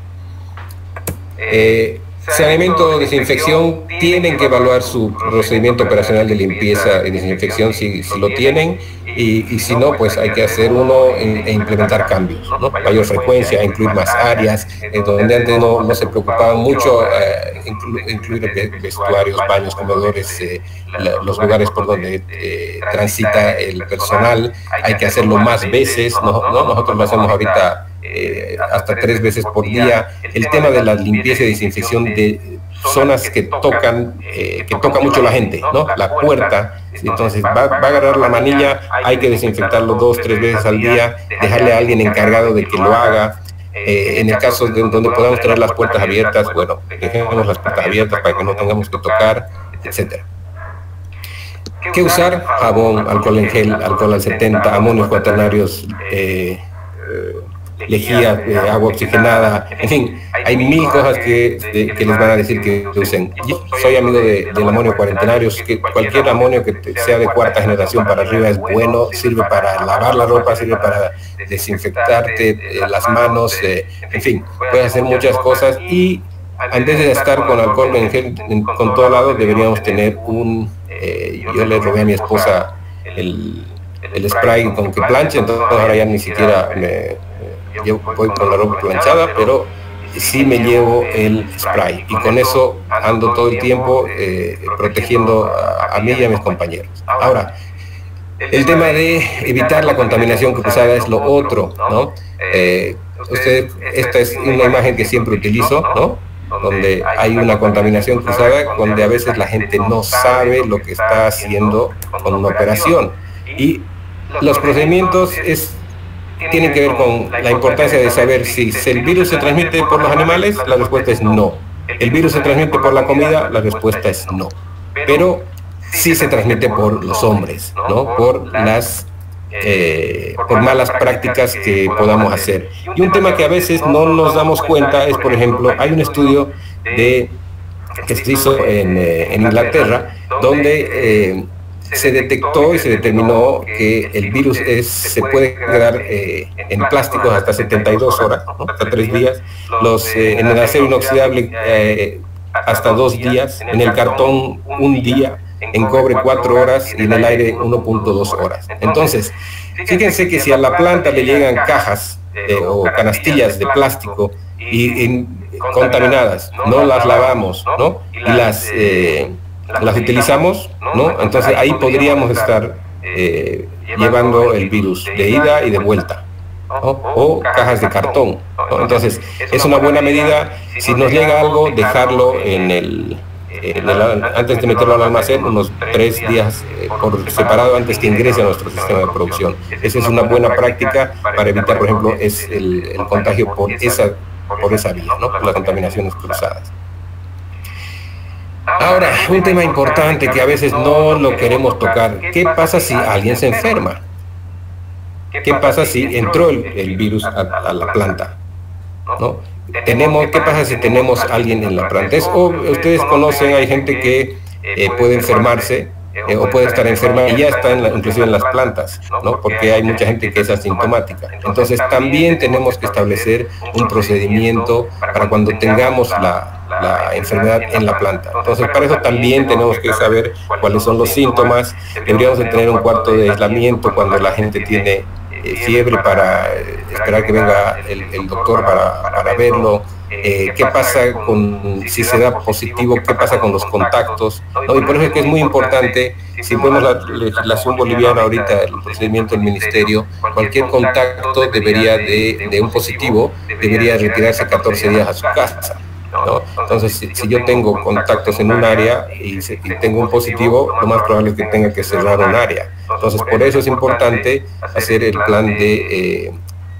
Eh, Saneamiento, desinfección, tienen que evaluar su procedimiento operacional de limpieza y desinfección si, si lo tienen, y, y si no, pues hay que hacer uno e, e implementar cambios, ¿no? Mayor frecuencia, incluir más áreas, eh, donde antes no, no se preocupaban mucho, eh, inclu, incluir vestuarios, baños, comedores, eh, la, los lugares por donde eh, transita el personal, hay que hacerlo más veces, ¿no? ¿no? Nosotros lo hacemos ahorita Eh, hasta tres veces por día. El tema de la limpieza y desinfección de zonas que tocan, eh, que toca mucho la gente, ¿no? La puerta, entonces va, va a agarrar la manilla, hay que desinfectarlo dos, tres veces al día, dejarle a alguien encargado de que lo haga. Eh, en el caso de donde podamos tener las puertas abiertas, bueno, dejemos las puertas abiertas para que no tengamos que tocar, etcétera. ¿Qué usar? Jabón, alcohol en gel, alcohol al setenta, amonios cuaternarios, eh, eh, lejía, eh, agua oxigenada, en fin, hay mil cosas que, de, que les van a decir que usen. Yo soy amigo de, del amonio cuarentenario, que cualquier amonio que sea de cuarta generación para arriba es bueno, sirve para lavar la ropa, sirve para desinfectarte eh, las manos, eh, en fin, puedes hacer muchas cosas. Y antes de estar con alcohol en gel en, con todo lado, deberíamos tener un, eh, yo le robé a mi esposa el, el spray con que plancha, entonces ahora ya ni siquiera me yo voy con la ropa planchada, pero sí me llevo el spray y con eso ando todo el tiempo eh, protegiendo a, a mí y a mis compañeros. Ahora, el tema de evitar la contaminación cruzada es lo otro, ¿no? Eh, usted, esta es una imagen que siempre utilizo, ¿no? Donde hay una contaminación cruzada, donde a veces la gente no sabe lo que está haciendo con una operación. Y los procedimientos es tienen que ver con la importancia de saber si el virus se transmite por los animales, la respuesta es no. El virus se transmite por la comida, la respuesta es no. Pero sí se transmite por los hombres, ¿no? Por las eh, por malas prácticas que podamos hacer. Y un tema que a veces no nos damos cuenta es, por ejemplo, hay un estudio de que se hizo en, eh, en Inglaterra, donde eh, se detectó y se determinó que el virus es, se puede quedar eh, en plásticos hasta setenta y dos horas, ¿no? Hasta tres días, los, eh, en el acero inoxidable eh, hasta dos días, en el cartón un día, en cobre cuatro horas y en el aire uno punto dos horas. Entonces, fíjense que si a la planta le llegan cajas eh, o canastillas de plástico y, y contaminadas, no las lavamos, ¿no? Y las, eh, las utilizamos, ¿no? Entonces ahí podríamos estar eh, llevando el virus de ida y de vuelta, ¿no? O cajas de cartón, ¿no? Entonces es una buena medida, si nos llega algo, dejarlo en el, en el antes de meterlo al almacén, unos tres días eh, por separado antes que ingrese a nuestro sistema de producción. Esa es una buena práctica para evitar, por ejemplo, es el, el contagio por esa por esa vía, ¿no? Por las contaminaciones cruzadas. Ahora, un tema importante que a veces no lo queremos tocar, ¿qué pasa si alguien se enferma? ¿Qué pasa si entró el, el virus a, a la planta? ¿No? Tenemos, ¿qué pasa si tenemos alguien en la planta? Es, o ustedes conocen, hay gente que eh, puede enfermarse Eh, o puede estar enferma y ya está en la, inclusive en las plantas, ¿no? Porque hay mucha gente que es asintomática. Entonces también tenemos que establecer un procedimiento para cuando tengamos la, la enfermedad en la planta. Entonces para eso también tenemos que saber cuáles son los síntomas. Deberíamos de tener un cuarto de aislamiento cuando la gente tiene eh, fiebre para eh, esperar que venga el, el doctor para, para verlo. Eh, qué pasa con si se da positivo, qué pasa con los contactos, ¿no? Y por eso es que es muy importante, si vemos la legislación boliviana ahorita, el procedimiento del ministerio, cualquier contacto debería de, de un positivo, debería retirarse catorce días a su casa, ¿no? Entonces, si, si yo tengo contactos en un área y, se, y tengo un positivo, lo más probable es que tenga que cerrar un área. Entonces, por eso es importante hacer el plan de... Eh,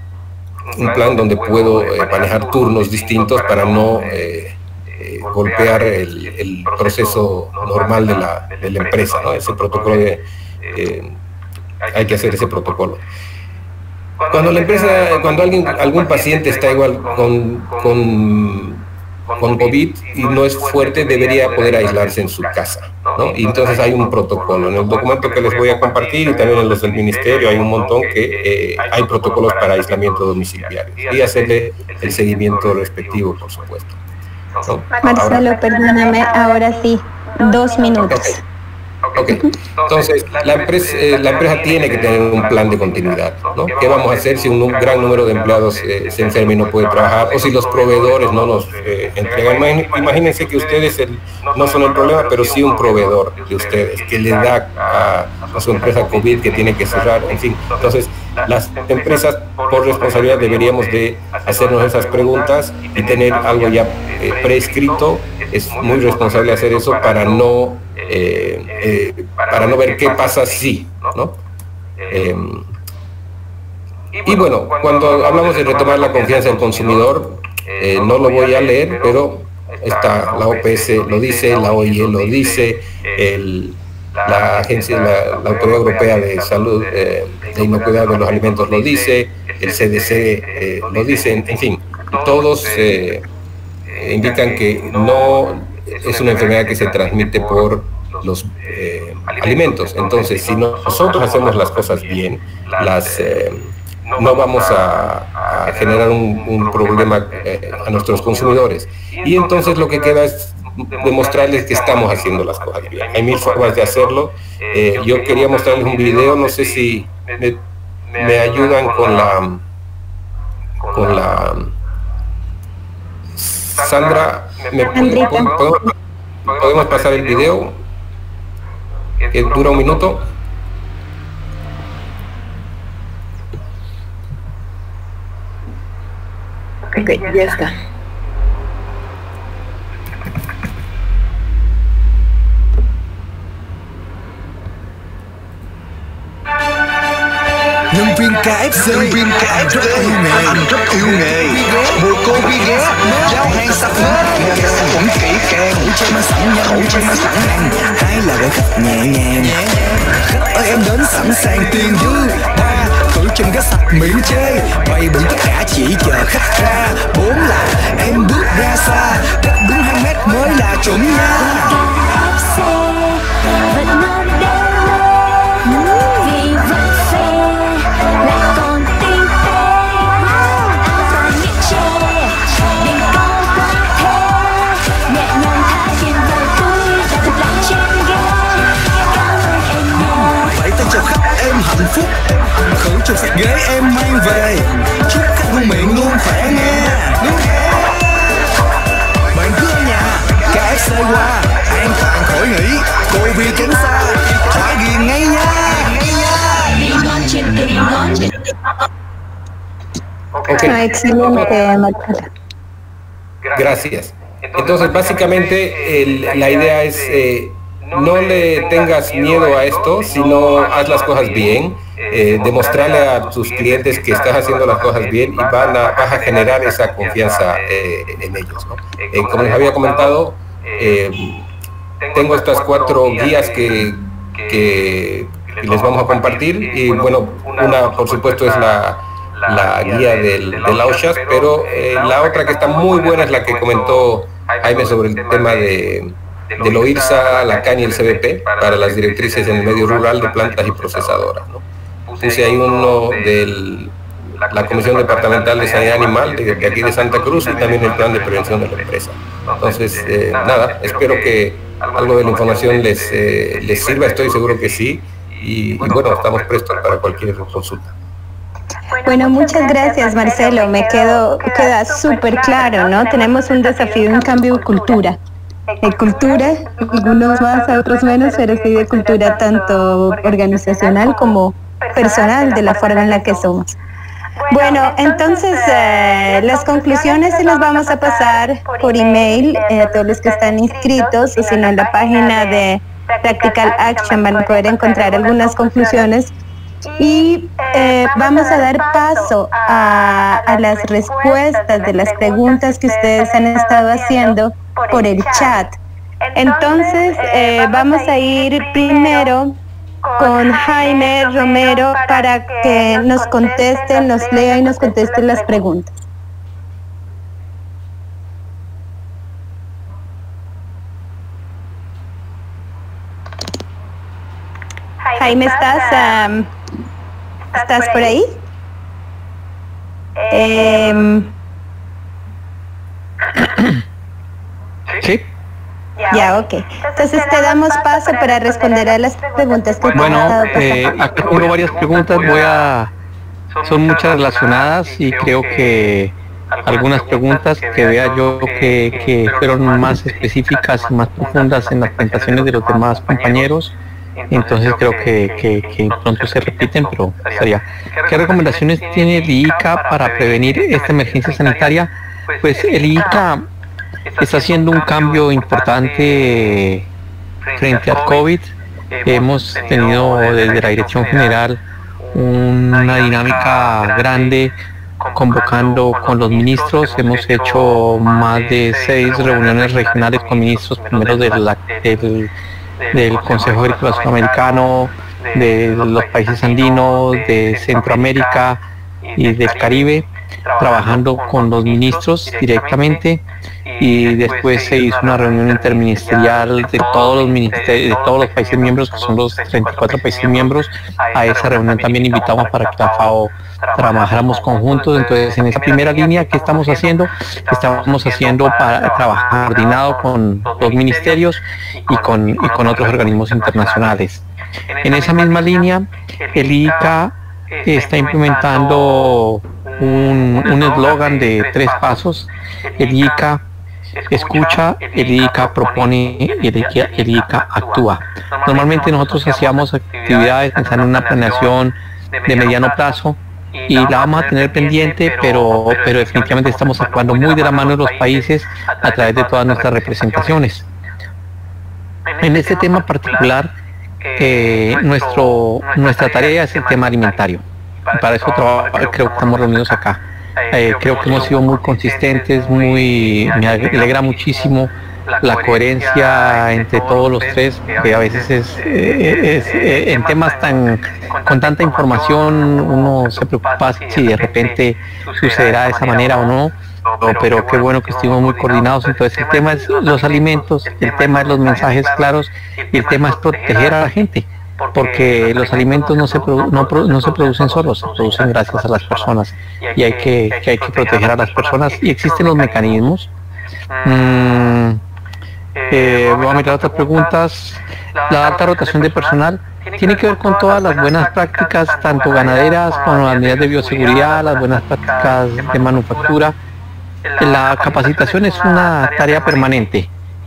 un plan donde puedo eh, manejar turnos distintos para no eh, eh, golpear el, el proceso normal de la, de la empresa, ¿no? Ese protocolo de, eh, hay que hacer ese protocolo. Cuando la empresa, cuando alguien, algún paciente está igual con, con, con COVID y no es fuerte, debería poder aislarse en su casa, ¿no? Y entonces hay un protocolo. En el documento que les voy a compartir y también en los del ministerio hay un montón que eh, hay protocolos para aislamiento domiciliario y hacerle el seguimiento respectivo, por supuesto, ¿no? Marcelo, ahora, perdóname, ahora sí, dos minutos. Okay. Ok, entonces la empresa, eh, la empresa tiene que tener un plan de continuidad, ¿no? ¿Qué vamos a hacer si un, un gran número de empleados eh, se enferma y no puede trabajar? O si los proveedores no nos eh, entregan. Imagínense que ustedes el, no son el problema, pero sí un proveedor de ustedes que le da a, a su empresa COVID que tiene que cerrar, en fin. Entonces, las empresas por responsabilidad deberíamos de hacernos esas preguntas y tener algo ya eh, prescrito. Es muy responsable hacer eso para no eh, eh, para no ver qué pasa si, ¿no? Eh, y bueno, cuando hablamos de retomar la confianza del consumidor, eh, no lo voy a leer, pero está la O P S lo dice, la O I E lo dice, el, la agencia, la, la Autoridad Europea de Salud eh, de Inocuidad de los Alimentos lo dice, el C D C eh, lo dice, en fin, todos eh, indican que no es una enfermedad que se transmite por los eh, alimentos. Entonces, si nosotros hacemos las cosas bien, las eh, no vamos a, a generar un, un problema eh, a nuestros consumidores. Y entonces lo que queda es demostrarles que estamos haciendo las cosas bien. Hay mil formas de hacerlo. Eh, yo quería mostrarles un video, no sé si me, me ayudan con la con la Sandra, ¿me podemos, podemos pasar el video? Que dura un minuto. Ok, ya está. Nhân viên ca ép xê, nhân viên ca ép xê rất yêu nghề, anh rất yêu nghề. Mùa cô vi ghé, giao hàng sạch hết, khuẩn kỹ càng, khẩu trang mang sẵn nha, khẩu trang mang sẵn hàng. Hai là để khách nhẹ nhàng. Khách ơi em đến sẵn sàng tiền dư. Ba, khử trùng cái sạch miệng chê. Bày biện tất cả chỉ chờ khách ra. Bốn là em bước ra xa, cách đúng hai mét mới là chuẩn nha. Okay. No, excelente, Marcelo. Gracias. Entonces, básicamente, el, la idea es, eh, no le tengas miedo a esto, sino haz las cosas bien, eh, demostrarle a tus clientes que estás haciendo las cosas bien y van a, vas a generar esa confianza eh, en ellos, ¿no? Eh, como les había comentado, eh, tengo estas cuatro guías que, que les vamos a compartir y bueno, una por supuesto es la, la guía del, del AUSHAS, pero eh, la otra que está muy buena es la que comentó Jaime sobre el tema de, del OIRSA, la CAN y el C B P para las directrices en el medio rural de plantas y procesadoras, ¿no? Puse ahí uno de la Comisión Departamental de Sanidad Animal de, de aquí de Santa Cruz y también el plan de prevención de la empresa. Entonces, eh, nada, espero que algo de la información les, eh, les sirva, estoy seguro que sí, y, y bueno, estamos prestos para cualquier consulta. Bueno, muchas gracias, Marcelo, me quedo, queda súper claro, ¿no? Tenemos un desafío, un cambio de cultura. De cultura, algunos más, otros menos, pero sí de cultura tanto organizacional como personal de la forma en la que somos. Bueno, entonces eh, las conclusiones se las vamos a pasar por email eh, a todos los que están inscritos, o si no en la página de Practical Action van a poder encontrar algunas conclusiones y eh, vamos a dar paso a, a las respuestas de las preguntas que ustedes han estado haciendo por el chat. Entonces eh, vamos a ir primero con Jaime Romero para que nos conteste, nos lea y nos conteste las preguntas. Jaime, ¿estás, um, ¿estás por ahí? Eh, sí. Ya, ok. Entonces te damos paso para responder a las preguntas que te Bueno, han estado eh, pasando. acá tengo varias preguntas, voy a... son muchas relacionadas y creo que algunas preguntas que vea yo que, que fueron más específicas y más profundas en las presentaciones de los demás compañeros, entonces creo que, que, que pronto se repiten, pero estaría. ¿Qué recomendaciones tiene el I C A para prevenir esta emergencia sanitaria? Pues el I C A está haciendo un cambio importante frente al COVID. Hemos tenido desde la Dirección General una dinámica grande convocando con los ministros. Hemos hecho más de seis reuniones regionales con ministros, primero de la, del, del Consejo Agrícola Sudamericano, de los países andinos, de Centroamérica y del Caribe, trabajando con los ministros directamente, y después se hizo una reunión interministerial de todos los ministerios, de todos los países miembros, que son los treinta y cuatro países miembros. A esa reunión también invitamos para que la FAO trabajáramos conjuntos. Entonces, en esa primera línea que estamos haciendo, estamos haciendo para trabajar coordinado con los ministerios y con, y con otros organismos internacionales. En esa misma línea, el I C A está implementando un eslogan de tres pasos: el I C A escucha, el I C A propone y el I C A actúa. Normalmente nosotros hacíamos actividades pensando en una planeación de mediano plazo y la vamos a tener pendiente, pero, pero definitivamente estamos actuando muy de la mano de los países a través de todas nuestras representaciones. En este tema particular, eh, nuestro, nuestra tarea es el tema alimentario. Para eso trabajo, creo que estamos reunidos acá. Eh, creo que hemos sido muy consistentes, muy, me alegra muchísimo la coherencia entre todos los tres, que a veces es, eh, es eh, en temas tan con tanta información uno se preocupa si de repente sucederá de esa manera o no, pero qué bueno que estuvimos muy coordinados. Entonces el tema es los alimentos, el tema es los mensajes claros y el tema es proteger a la gente, porque los alimentos no se, produ no, pro no se producen solos, se producen gracias a las personas, y hay que, que, hay que proteger a las personas, y existen los mecanismos. Mm, eh, voy a mirar otras preguntas. La alta rotación de personal tiene que ver con todas las buenas prácticas, tanto ganaderas como las medidas de bioseguridad, las buenas prácticas de manufactura. La capacitación es una tarea permanente,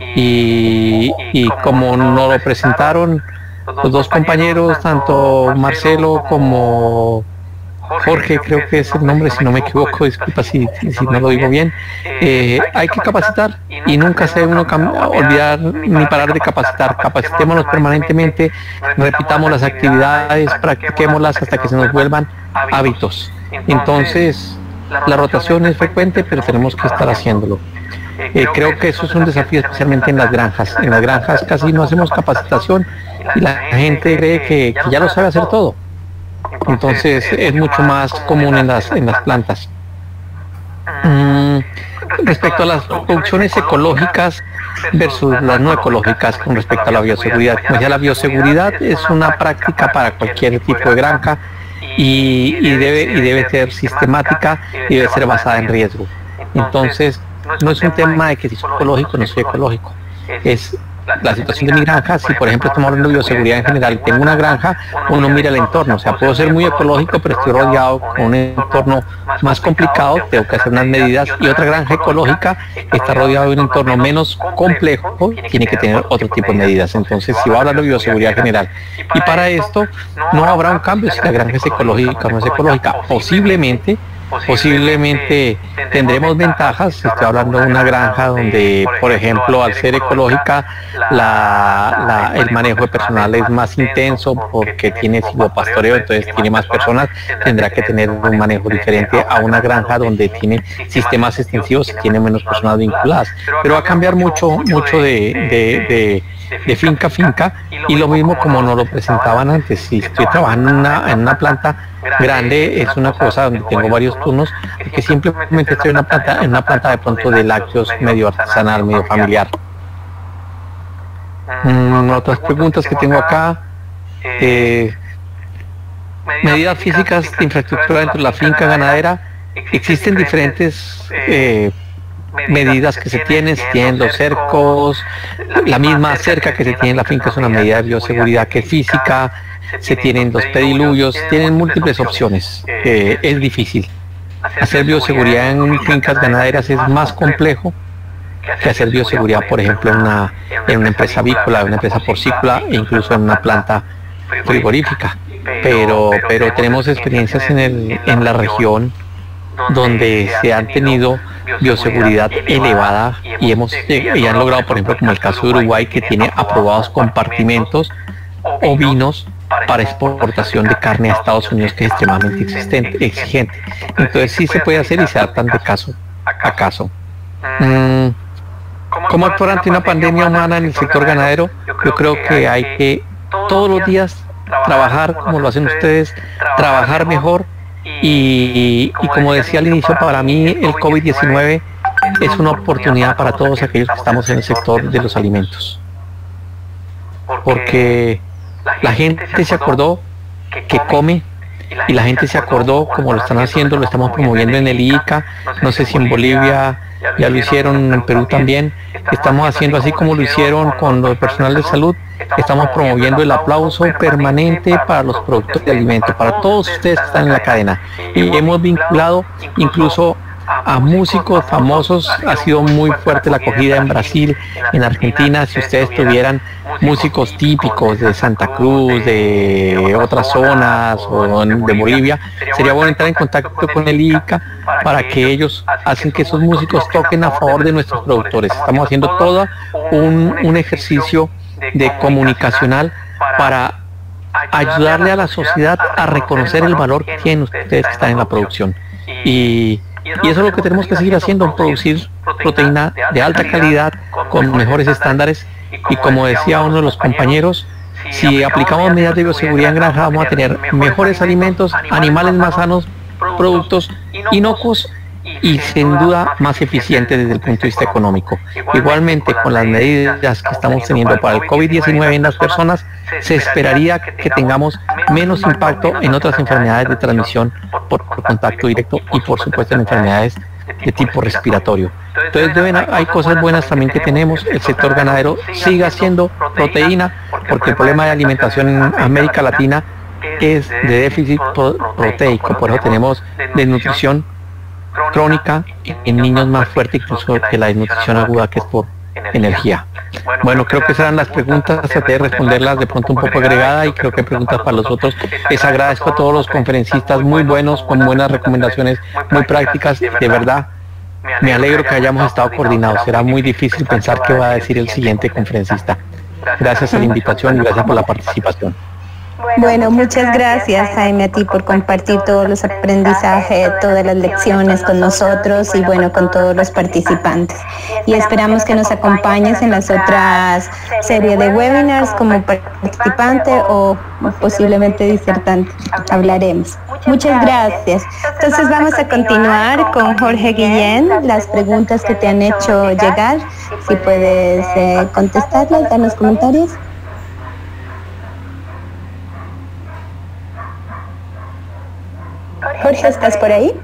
y, y como nos lo presentaron los dos compañeros, tanto Marcelo como Jorge, creo que es el nombre, si no me equivoco, disculpa si, si no lo digo bien. Eh, hay que capacitar y nunca se debe uno olvidar ni parar de capacitar. Capacitémonos permanentemente, repitamos las actividades, practiquémoslas hasta que se nos vuelvan hábitos. Entonces, la rotación es frecuente, pero tenemos que estar haciéndolo. Eh, creo que eso es un desafío especialmente en las granjas. En las granjas casi no hacemos capacitación y la gente cree que, que ya lo sabe hacer todo. Entonces es mucho más común en las, en las plantas. Mm, respecto a las producciones ecológicas versus las no ecológicas con respecto a la bioseguridad. Como decía, la bioseguridad es una práctica para cualquier tipo de granja y, y, debe, y debe ser sistemática y debe ser basada en riesgo. Entonces no es un tema de que si soy ecológico o no soy ecológico. Es la situación de mi granja. Si por ejemplo estamos hablando de bioseguridad en general, tengo una granja, uno mira el entorno, o sea, puedo ser muy ecológico, pero estoy rodeado con un entorno más complicado, tengo que hacer unas medidas, y otra granja ecológica está rodeado de un entorno menos complejo, tiene que tener otro tipo de medidas. Entonces, si va a hablar de bioseguridad general, y para esto no habrá un cambio si la granja es ecológica o no es ecológica. Posiblemente Posiblemente tendremos ventajas. Estoy hablando de una granja donde, por ejemplo, al ser ecológica, la, la, el manejo de personal es más intenso porque tiene silvopastoreo, entonces tiene más personas, tendrá que tener un manejo diferente a una granja donde tiene sistemas extensivos y tiene menos personas vinculadas. Pero va a cambiar mucho, mucho de, de, de de finca a finca, y lo mismo como nos lo presentaban antes. Si estoy trabajando en una, en una planta grande, es una cosa donde tengo varios turnos, que simplemente estoy en una planta, en una planta de pronto de lácteos medio artesanal, medio familiar. Mm, otras preguntas que tengo acá. Eh, medidas físicas de infraestructura dentro de la finca ganadera. Existen diferentes eh, medidas que se tienen, se tienen los cercos, la misma cerca que se tiene en la finca es una medida de bioseguridad que es física, se tienen los pediluvios, tienen múltiples opciones. Eh, es difícil. Hacer bioseguridad en fincas ganaderas es más complejo que hacer bioseguridad, por ejemplo, en una, en una empresa avícola, en una empresa porcícola e incluso en una planta frigorífica. Pero, pero tenemos experiencias en, el, en la región donde se han tenido bioseguridad elevada y hemos y han logrado, por ejemplo, como el caso de Uruguay, que tiene aprobados compartimentos ovinos para exportación de carne a Estados Unidos, que es extremadamente existente, exigente. Entonces sí se puede hacer y se adaptan de caso a caso. Mm, ¿Cómo actuar ante una pandemia humana en el sector ganadero? Yo creo que hay que todos los días trabajar como lo hacen ustedes, trabajar mejor. Y, y como decía al inicio, para mí el COVID diecinueve es una oportunidad para todos aquellos que estamos en el sector de los alimentos, porque la gente se acordó que come, y la gente se acordó, como lo están haciendo, lo estamos promoviendo en el I C A, no sé si en Bolivia ya lo hicieron, en Perú también, estamos haciendo así como lo hicieron con los personal de salud. Estamos promoviendo el aplauso permanente para los productores de alimentos, para todos ustedes que están en la cadena. Y hemos vinculado incluso a músicos famosos. Ha sido muy fuerte la acogida en Brasil, en Argentina. Si ustedes tuvieran músicos típicos de Santa Cruz, de otras zonas o de Bolivia, sería bueno entrar en contacto con el I C A para que ellos hacen que esos músicos toquen a favor de nuestros productores. Estamos haciendo todo un, un ejercicio de comunicacional para ayudarle a la sociedad a reconocer el valor que tienen ustedes que están en la producción. Y, y eso es lo que tenemos que seguir haciendo, producir proteína de alta calidad, con mejores estándares. Y como decía uno de los compañeros, si aplicamos medidas de bioseguridad en granja, vamos a tener mejores alimentos, animales más sanos, productos inocuos y sin duda más eficiente desde el punto de vista económico. Igualmente, con las medidas que estamos teniendo para el COVID diecinueve en las personas, se esperaría que tengamos menos impacto en otras enfermedades de transmisión por, por contacto directo y por supuesto en enfermedades de tipo respiratorio. Entonces deben, hay cosas buenas también que tenemos. El sector ganadero sigue haciendo proteína, porque el problema de alimentación en América Latina es de déficit proteico, por eso tenemos desnutrición crónica en niños más fuerte incluso que la desnutrición aguda, que es por energía. Bueno, creo que esas eran las preguntas, traté de responderlas de pronto un poco agregada y creo que hay preguntas para los otros. Les agradezco a todos los conferencistas muy buenos, con buenas recomendaciones, muy prácticas, de verdad. Me alegro que hayamos estado coordinados. Será muy difícil pensar qué va a decir el siguiente conferencista. Gracias a la invitación y gracias por la participación. Bueno, muchas gracias, Jaime, a ti por compartir todos los aprendizajes, todas las lecciones con nosotros y bueno, con todos los participantes. Y esperamos que nos acompañes en las otras series de webinars como participante o posiblemente disertante. Hablaremos. Muchas gracias. Entonces vamos a continuar con Jorge Guillén, las preguntas que te han hecho llegar. Si puedes eh, contestarlas, dar los comentarios. Jorge, ¿estás por ahí?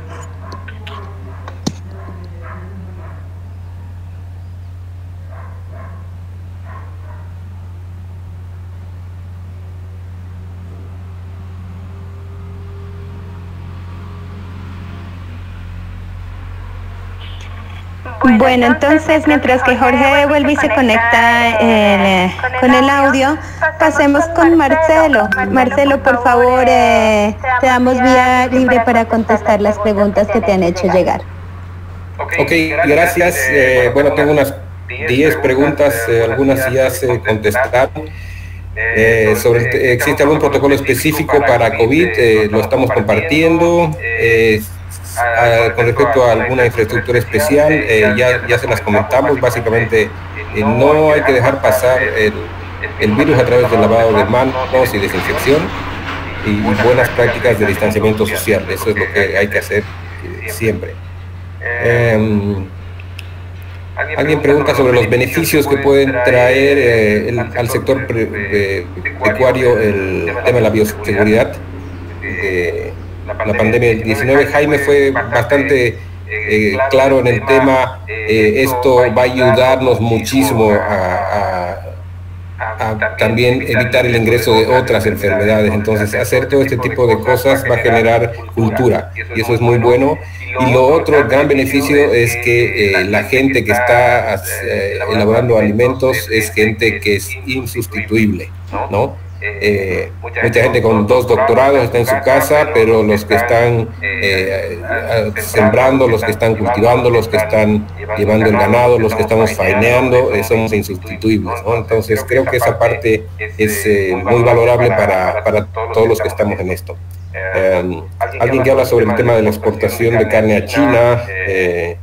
Bueno, entonces mientras que Jorge vuelve y se conecta el, con el audio, pasemos con Marcelo. Marcelo, por favor, eh, te damos vía libre para contestar las preguntas que te han hecho llegar. Ok, gracias. Eh, bueno, tengo unas diez preguntas, eh, algunas ya se contestaron. Eh, sobre, ¿existe algún protocolo específico para COVID? Eh, lo estamos compartiendo. Eh, Uh, con respecto a alguna infraestructura especial, eh, ya, ya se las comentamos. Básicamente eh, no hay que dejar pasar el, el virus a través del lavado de manos y desinfección y, y buenas prácticas de distanciamiento social. Eso es lo que hay que hacer eh, siempre. Eh, alguien pregunta sobre los beneficios que pueden traer eh, el, al sector pre, eh, pecuario el tema de la bioseguridad. Eh, la pandemia del diecinueve. Jaime fue bastante eh, claro en el tema. Eh, esto va a ayudarnos muchísimo a, a, a también evitar el ingreso de otras enfermedades. Entonces, hacer todo este tipo de cosas va a generar cultura y eso es muy bueno. Y lo otro, el gran beneficio es que eh, la gente que está eh, elaborando alimentos es gente que es insustituible, ¿no? Eh, mucha gente con dos doctorados está en su casa, pero los que están eh, sembrando, los que están cultivando, los que están llevando el ganado, los que estamos faeneando, eh, somos insustituibles, ¿no? Entonces creo que esa parte es eh, muy valorable para, para todos los que estamos en esto. Eh, alguien que habla sobre el tema de la exportación de carne a China, eh,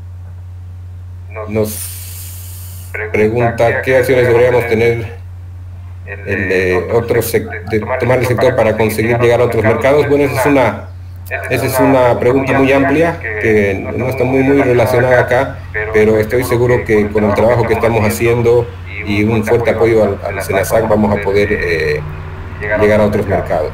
nos pregunta qué acciones deberíamos tener el de otros de tomar el sector para conseguir llegar a otros mercados. Bueno, esa es una esa es una pregunta muy amplia que no está muy muy relacionada acá, pero estoy seguro que con el trabajo que estamos haciendo y un fuerte apoyo al, al SENASAC vamos a poder eh, llegar a otros mercados.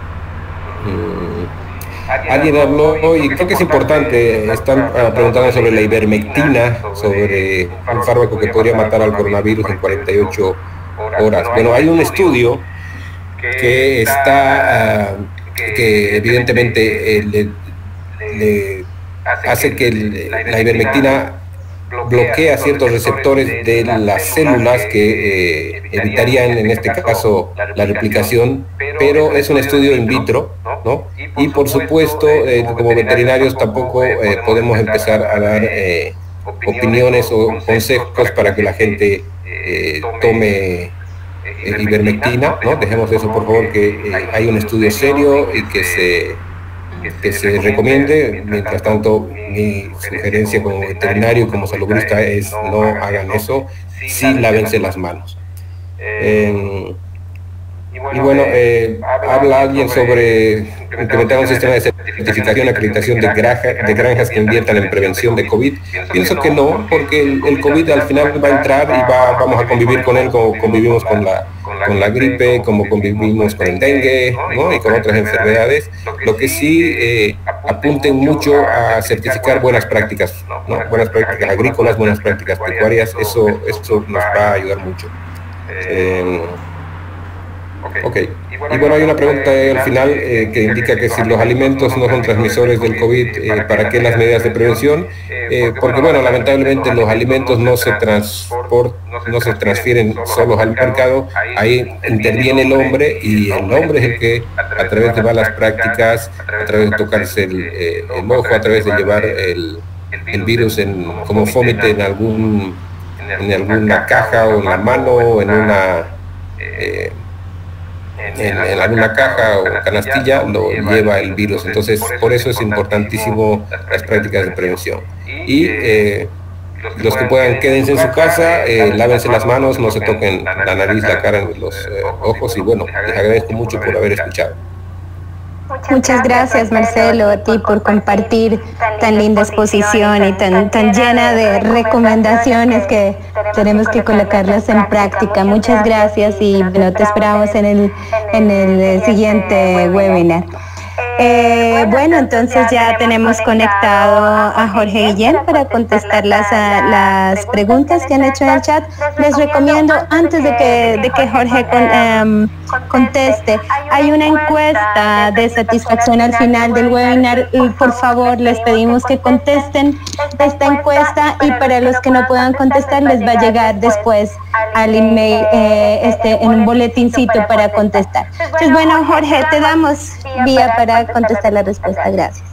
Mm. Alguien habló, y creo que es importante, están uh, preguntando sobre la ivermectina, sobre un fármaco que podría matar al coronavirus en cuarenta y ocho horas. Bueno, hay un estudio que está, uh, que evidentemente eh, le, le hace que el, la ivermectina bloquea ciertos receptores de las células que eh, evitarían en este caso la replicación, pero es un estudio in vitro, ¿no? Y por supuesto, eh, como veterinarios tampoco eh, podemos empezar a dar eh, opiniones o consejos para que la gente eh, tome eh, ivermectina, ¿no? Dejemos eso, por favor, que eh, hay un estudio serio y que se que se recomiende. Mientras tanto, mi sugerencia como veterinario y como salubrista es no hagan eso, sí lávense las manos. Eh, y bueno, eh, habla alguien sobre implementar un sistema de certificación y acreditación de, granja, de granjas que inviertan en prevención de COVID. Pienso que no, porque el, el COVID al final va a entrar y va, vamos a convivir con él como convivimos con la, con la gripe, como convivimos con el dengue, ¿no? Y con otras enfermedades. Lo que sí eh, apunten mucho a certificar buenas prácticas, ¿no? Buenas prácticas agrícolas, buenas prácticas pecuarias, eso, eso nos va a ayudar mucho. Eh, Ok, y bueno, hay una pregunta al final eh, que indica que si los alimentos no son transmisores del COVID, eh, ¿para qué las medidas de prevención? Eh, porque bueno, lamentablemente los alimentos no se transforman por, no se transfieren solos al mercado, ahí interviene el hombre y el hombre es el que a través de malas prácticas, a través de tocarse el, eh, el ojo, a través de llevar el, el virus en, como fómite en, algún, en alguna caja o en la mano o en una... Eh, En, en alguna caja o canastilla lo lleva el virus. Entonces por eso es importantísimo las prácticas de prevención y eh, los que puedan quédense en su casa, eh, lávense las manos, no se toquen la nariz, la cara, los eh, ojos y bueno, les agradezco mucho por haber escuchado. Muchas gracias, Marcelo, a ti por compartir tan linda exposición y tan, tan llena de recomendaciones que tenemos que colocarlas en práctica. Muchas gracias y bueno, te esperamos en el, en el siguiente webinar. Eh, bueno, entonces ya tenemos conectado a Jorge Guillén para contestar las, las preguntas que han hecho en el chat. Les recomiendo, antes de que, de que Jorge con, um, conteste, hay una encuesta de satisfacción al final del webinar y por favor les pedimos que contesten esta encuesta y para los que no puedan contestar les va a llegar después al email eh, este, en un boletincito para contestar. Entonces bueno, Jorge, te damos vía para contestar la respuesta. Gracias.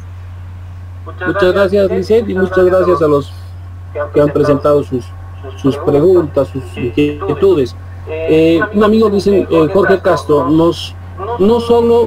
Muchas gracias, Lisette, y muchas gracias a los que han presentado sus, sus preguntas, sus inquietudes. Eh, un amigo dice, eh, Jorge Castro, nos, no solo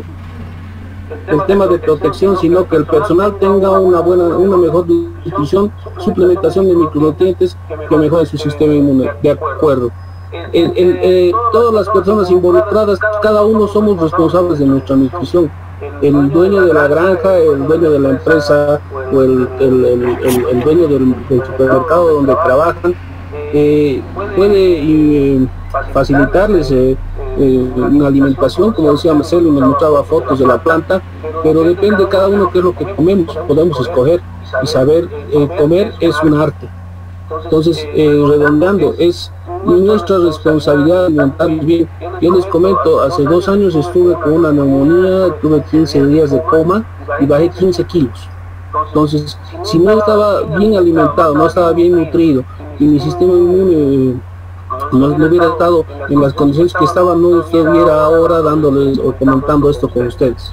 el tema de protección, sino que el personal tenga una buena, una mejor distribución, suplementación de micronutrientes que mejore su sistema inmune. De acuerdo. El, el, eh, todas las personas involucradas, cada uno somos responsables de nuestra nutrición. El dueño de la granja, el dueño de la empresa o el, el, el, el, el dueño del, del supermercado donde trabajan, eh, puede eh, facilitarles eh, eh, una alimentación, como decía Marcelo, nos mostraba fotos de la planta, pero depende de cada uno qué es lo que comemos. Podemos escoger y saber eh, comer es un arte. Entonces, eh, redondeando, es nuestra responsabilidad alimentarnos bien. Yo les comento, hace dos años estuve con una neumonía, tuve quince días de coma y bajé quince kilos. Entonces, si no estaba bien alimentado, no estaba bien nutrido y mi sistema inmune no, no hubiera estado en las condiciones que estaba, no estuviera ahora dándoles o comentando esto con ustedes.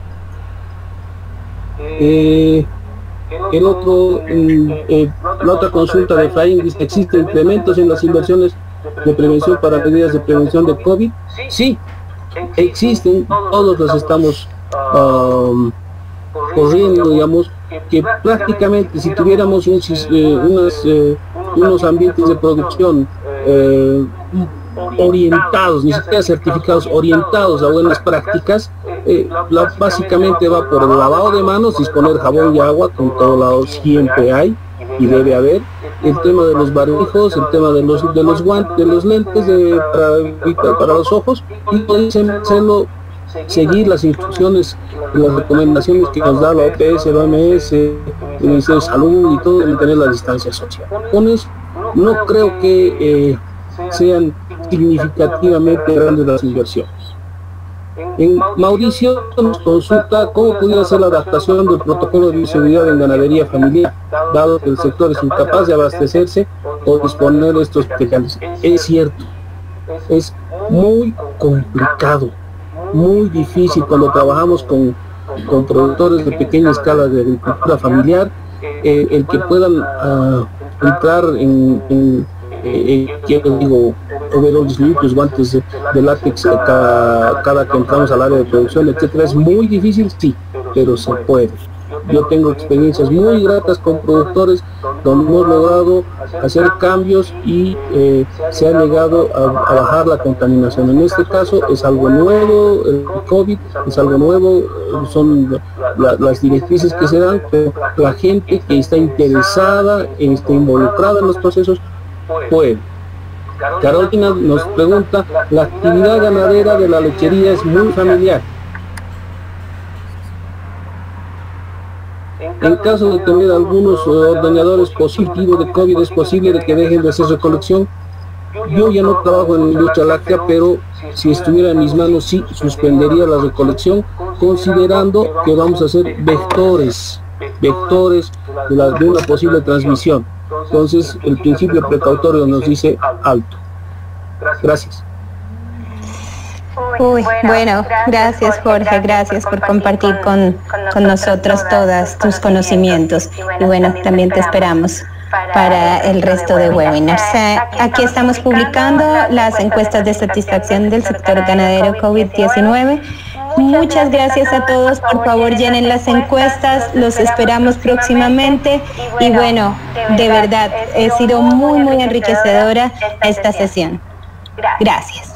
Eh, El otro, eh, la otra consulta de Efraín dice, ¿existen incrementos en las inversiones de prevención para medidas de prevención de COVID? Sí, existen, todos los estamos um, corriendo, digamos, que prácticamente si tuviéramos un, eh, unas, eh, unos ambientes de producción eh, orientados, ni siquiera certificados, orientados a buenas prácticas, eh, la, básicamente va por el lavado de manos, disponer jabón y agua, con todos lados siempre hay y debe haber, el tema de los barbijos, el tema de los de los guantes, de los lentes de, para, para los ojos, y pueden hacerlo, seguir las instrucciones y las recomendaciones que nos da la O P S, la O M S, el Ministerio de Salud y todo, de mantener la distancia social. Con eso no creo que eh, sean significativamente grandes las inversiones. En Mauricio nos consulta cómo pudiera ser la adaptación del protocolo de bioseguridad en ganadería familiar, dado que el sector es incapaz de abastecerse o disponer de estos materiales. Es cierto, es muy complicado, muy difícil cuando trabajamos con, con productores de pequeña escala de agricultura familiar, eh, el que puedan uh, entrar en, en Eh, eh, digo, overoles limpios, guantes de, de látex eh, cada, cada que entramos al área de producción, etcétera. Es muy difícil, sí, pero se puede. Yo tengo experiencias muy gratas con productores donde hemos logrado hacer cambios y eh, se ha llegado a, a bajar la contaminación. En este caso es algo nuevo, el COVID es algo nuevo, son la, las directrices que se dan, pero la gente que está interesada, está involucrada en los procesos, puede. Carolina nos pregunta, la actividad ganadera de la lechería es muy familiar. En caso de tener algunos ordeñadores positivos de COVID, ¿es posible de que dejen de hacer recolección? Yo ya no trabajo en la industria láctea, pero si estuviera en mis manos sí suspendería la recolección, considerando que vamos a hacer vectores, vectores de, la, de una posible transmisión. Entonces, el principio precautorio nos dice alto. Gracias. Uy, bueno, gracias Jorge, gracias por compartir con, con nosotros todas tus conocimientos. Y bueno, también te esperamos para el resto de webinars. Aquí estamos publicando las encuestas de satisfacción del sector ganadero COVID diecinueve. Muchas gracias a todos, por favor llenen las encuestas, los esperamos próximamente y bueno, de verdad, ha sido muy muy enriquecedora esta sesión. Gracias.